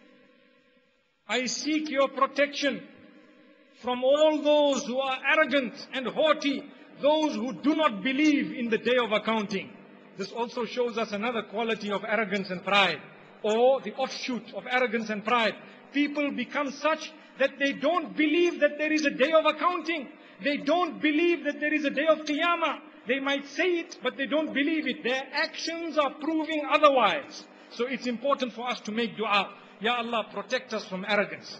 I seek your protection from all those who are arrogant and haughty, those who do not believe in the day of accounting." This also shows us another quality of arrogance and pride, or the offshoot of arrogance and pride. People become such that they don't believe that there is a day of accounting. They don't believe that there is a day of Qiyamah. They might say it, but they don't believe it. Their actions are proving otherwise. So it's important for us to make dua. Ya Allah, protect us from arrogance.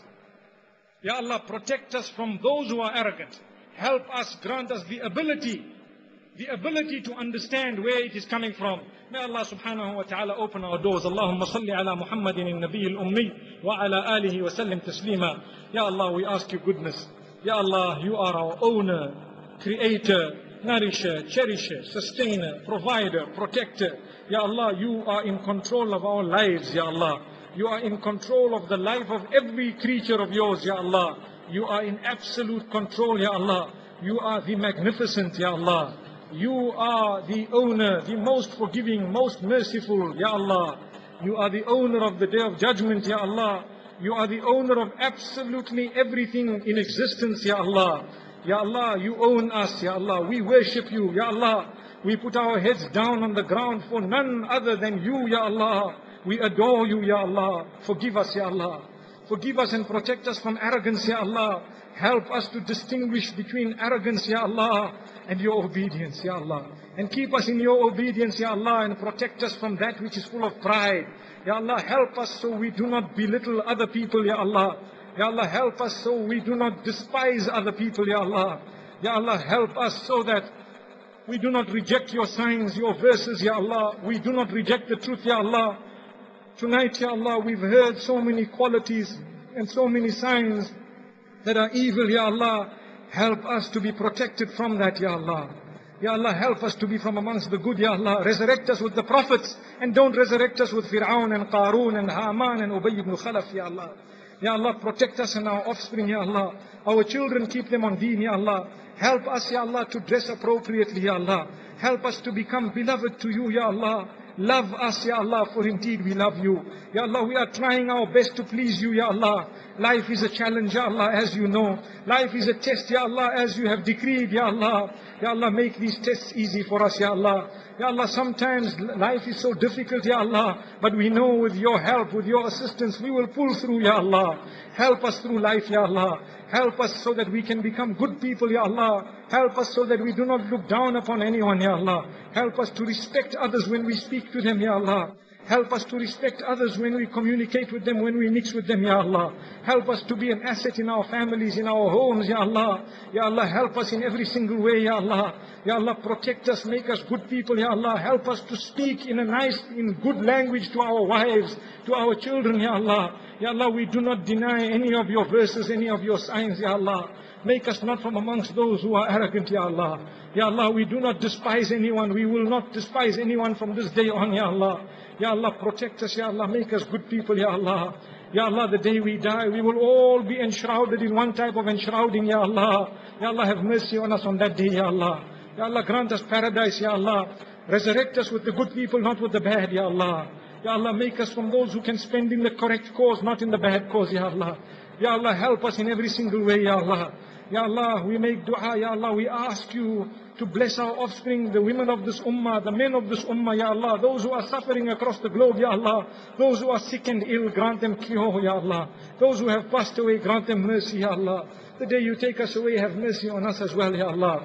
Ya Allah, protect us from those who are arrogant. Help us, grant us the ability, the ability to understand where it is coming from. May Allah subhanahu wa ta'ala open our doors. Allahumma salli ala Muhammadin al-Nabi al-Ummi wa ala alihi wa sallim taslima. Ya Allah, we ask you goodness. Ya Allah, you are our owner, creator, nourisher, cherisher, sustainer, provider, protector. Ya Allah, you are in control of our lives, Ya Allah. You are in control of the life of every creature of yours, Ya Allah. You are in absolute control, Ya Allah. You are the magnificent, Ya Allah. You are the owner, the most forgiving, most merciful, Ya Allah. You are the owner of the day of judgment, Ya Allah. You are the owner of absolutely everything in existence, Ya Allah. Ya Allah, you own us, Ya Allah. We worship you, Ya Allah. We put our heads down on the ground for none other than you, Ya Allah. We adore you, Ya Allah. Forgive us, Ya Allah. Forgive us and protect us from arrogance, Ya Allah. Help us to distinguish between arrogance, Ya Allah, and your obedience, Ya Allah. And keep us in your obedience, Ya Allah, and protect us from that which is full of pride. Ya Allah, help us so we do not belittle other people, Ya Allah. Ya Allah, help us so we do not despise other people, Ya Allah. Ya Allah, help us so that we do not reject your signs, your verses, Ya Allah. We do not reject the truth, Ya Allah. Tonight, Ya Allah, we've heard so many qualities and so many signs that are evil, Ya Allah. Help us to be protected from that, Ya Allah. Ya Allah, help us to be from amongst the good, Ya Allah. Resurrect us with the prophets and don't resurrect us with Fir'aun and Qarun and Haman and Ubay ibn Khalaf, Ya Allah. Ya Allah, protect us and our offspring, Ya Allah. Our children, keep them on deen, Ya Allah. Help us, Ya Allah, to dress appropriately, Ya Allah. Help us to become beloved to you, Ya Allah. Love us, Ya Allah, for indeed we love you. Ya Allah, we are trying our best to please you, Ya Allah. Life is a challenge, Ya Allah, as you know. Life is a test, Ya Allah, as you have decreed, Ya Allah. Ya Allah, make these tests easy for us, Ya Allah. Ya Allah, sometimes life is so difficult, Ya Allah, but we know with your help, with your assistance, we will pull through, Ya Allah. Help us through life, Ya Allah. Help us so that we can become good people, Ya Allah. Help us so that we do not look down upon anyone, Ya Allah. Help us to respect others when we speak to them, Ya Allah. Help us to respect others when we communicate with them, when we mix with them, Ya Allah. Help us to be an asset in our families, in our homes, Ya Allah. Ya Allah, help us in every single way, Ya Allah. Ya Allah, protect us, make us good people, Ya Allah. Help us to speak in a nice, in good language to our wives, to our children, Ya Allah. Ya Allah, we do not deny any of your verses, any of your signs, Ya Allah. Make us not from amongst those who are arrogant, Ya Allah. Ya Allah, we do not despise anyone. We will not despise anyone from this day on, Ya Allah. Ya Allah, protect us, Ya Allah. Make us good people, Ya Allah. Ya Allah, the day we die, we will all be enshrouded in one type of enshrouding, Ya Allah. Ya Allah, have mercy on us on that day, Ya Allah. Ya Allah, grant us paradise, Ya Allah. Resurrect us with the good people, not with the bad, Ya Allah. Ya Allah, make us from those who can spend in the correct cause, not in the bad cause, Ya Allah. Ya Allah, help us in every single way, Ya Allah. Ya Allah, we make dua, Ya Allah, we ask you to bless our offspring, the women of this ummah, the men of this ummah, Ya Allah, those who are suffering across the globe, Ya Allah, those who are sick and ill, grant them cure, Ya Allah, those who have passed away, grant them mercy, Ya Allah. The day you take us away, have mercy on us as well, Ya Allah.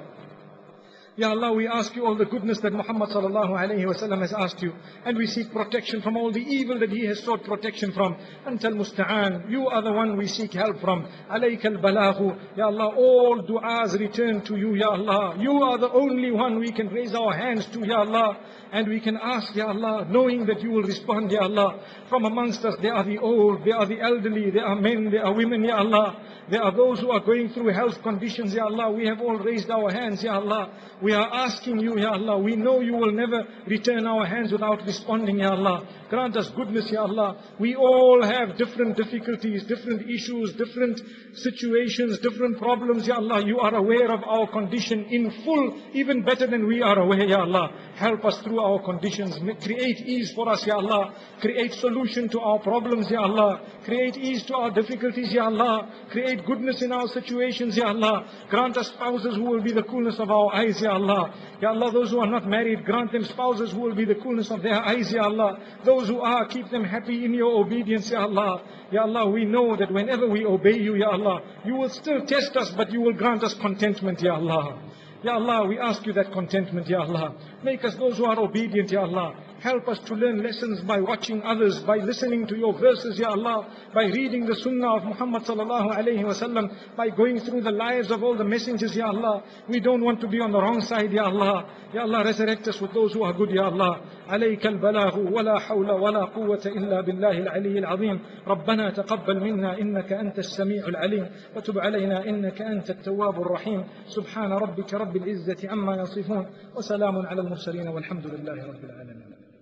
Ya Allah, we ask you all the goodness that Muhammad sallallahu alayhi wa sallam has asked you, and we seek protection from all the evil that he has sought protection from. Antal musta'an, you are the one we seek help from. Alayka al-balaghu, Ya Allah, all du'as return to you, Ya Allah. You are the only one we can raise our hands to, Ya Allah, and we can ask, Ya Allah, knowing that you will respond, Ya Allah. From amongst us, there are the old, there are the elderly, there are men, there are women, Ya Allah. There are those who are going through health conditions, Ya Allah. We have all raised our hands, Ya Allah. We are asking you, Ya Allah, we know you will never return our hands without responding, Ya Allah. Grant us goodness, Ya Allah. We all have different difficulties, different issues, different situations, different problems, Ya Allah. You are aware of our condition in full, even better than we are aware, Ya Allah. Help us through our conditions. Create ease for us, Ya Allah. Create solution to our problems, Ya Allah. Create ease to our difficulties, Ya Allah. Create goodness in our situations, Ya Allah. Grant us spouses who will be the coolness of our eyes, Ya Allah. Ya Allah, those who are not married, grant them spouses who will be the coolness of their eyes, Ya Allah. Those who are, keep them happy in your obedience, Ya Allah. Ya Allah, we know that whenever we obey you, Ya Allah, you will still test us, but you will grant us contentment, Ya Allah. Ya Allah, we ask you that contentment, Ya Allah. Make us those who are obedient, Ya Allah. Help us to learn lessons by watching others, by listening to your verses, Ya Allah, by reading the sunnah of Muhammad sallallahu alayhi wa sallam, by going through the lives of all the messengers, Ya Allah. We don't want to be on the wrong side, Ya Allah. Ya Allah, resurrect us with those who are good, Ya Allah. عليك البلاغ ولا حول ولا قوة إلا بالله العلي العظيم. ربنا تقبل منا إنك أنت السميع العليم وتب علينا إنك أنت التواب الرحيم. سبحان ربك رب العزة عما يصفون وسلام على المرسلين والحمد لله رب العالمين.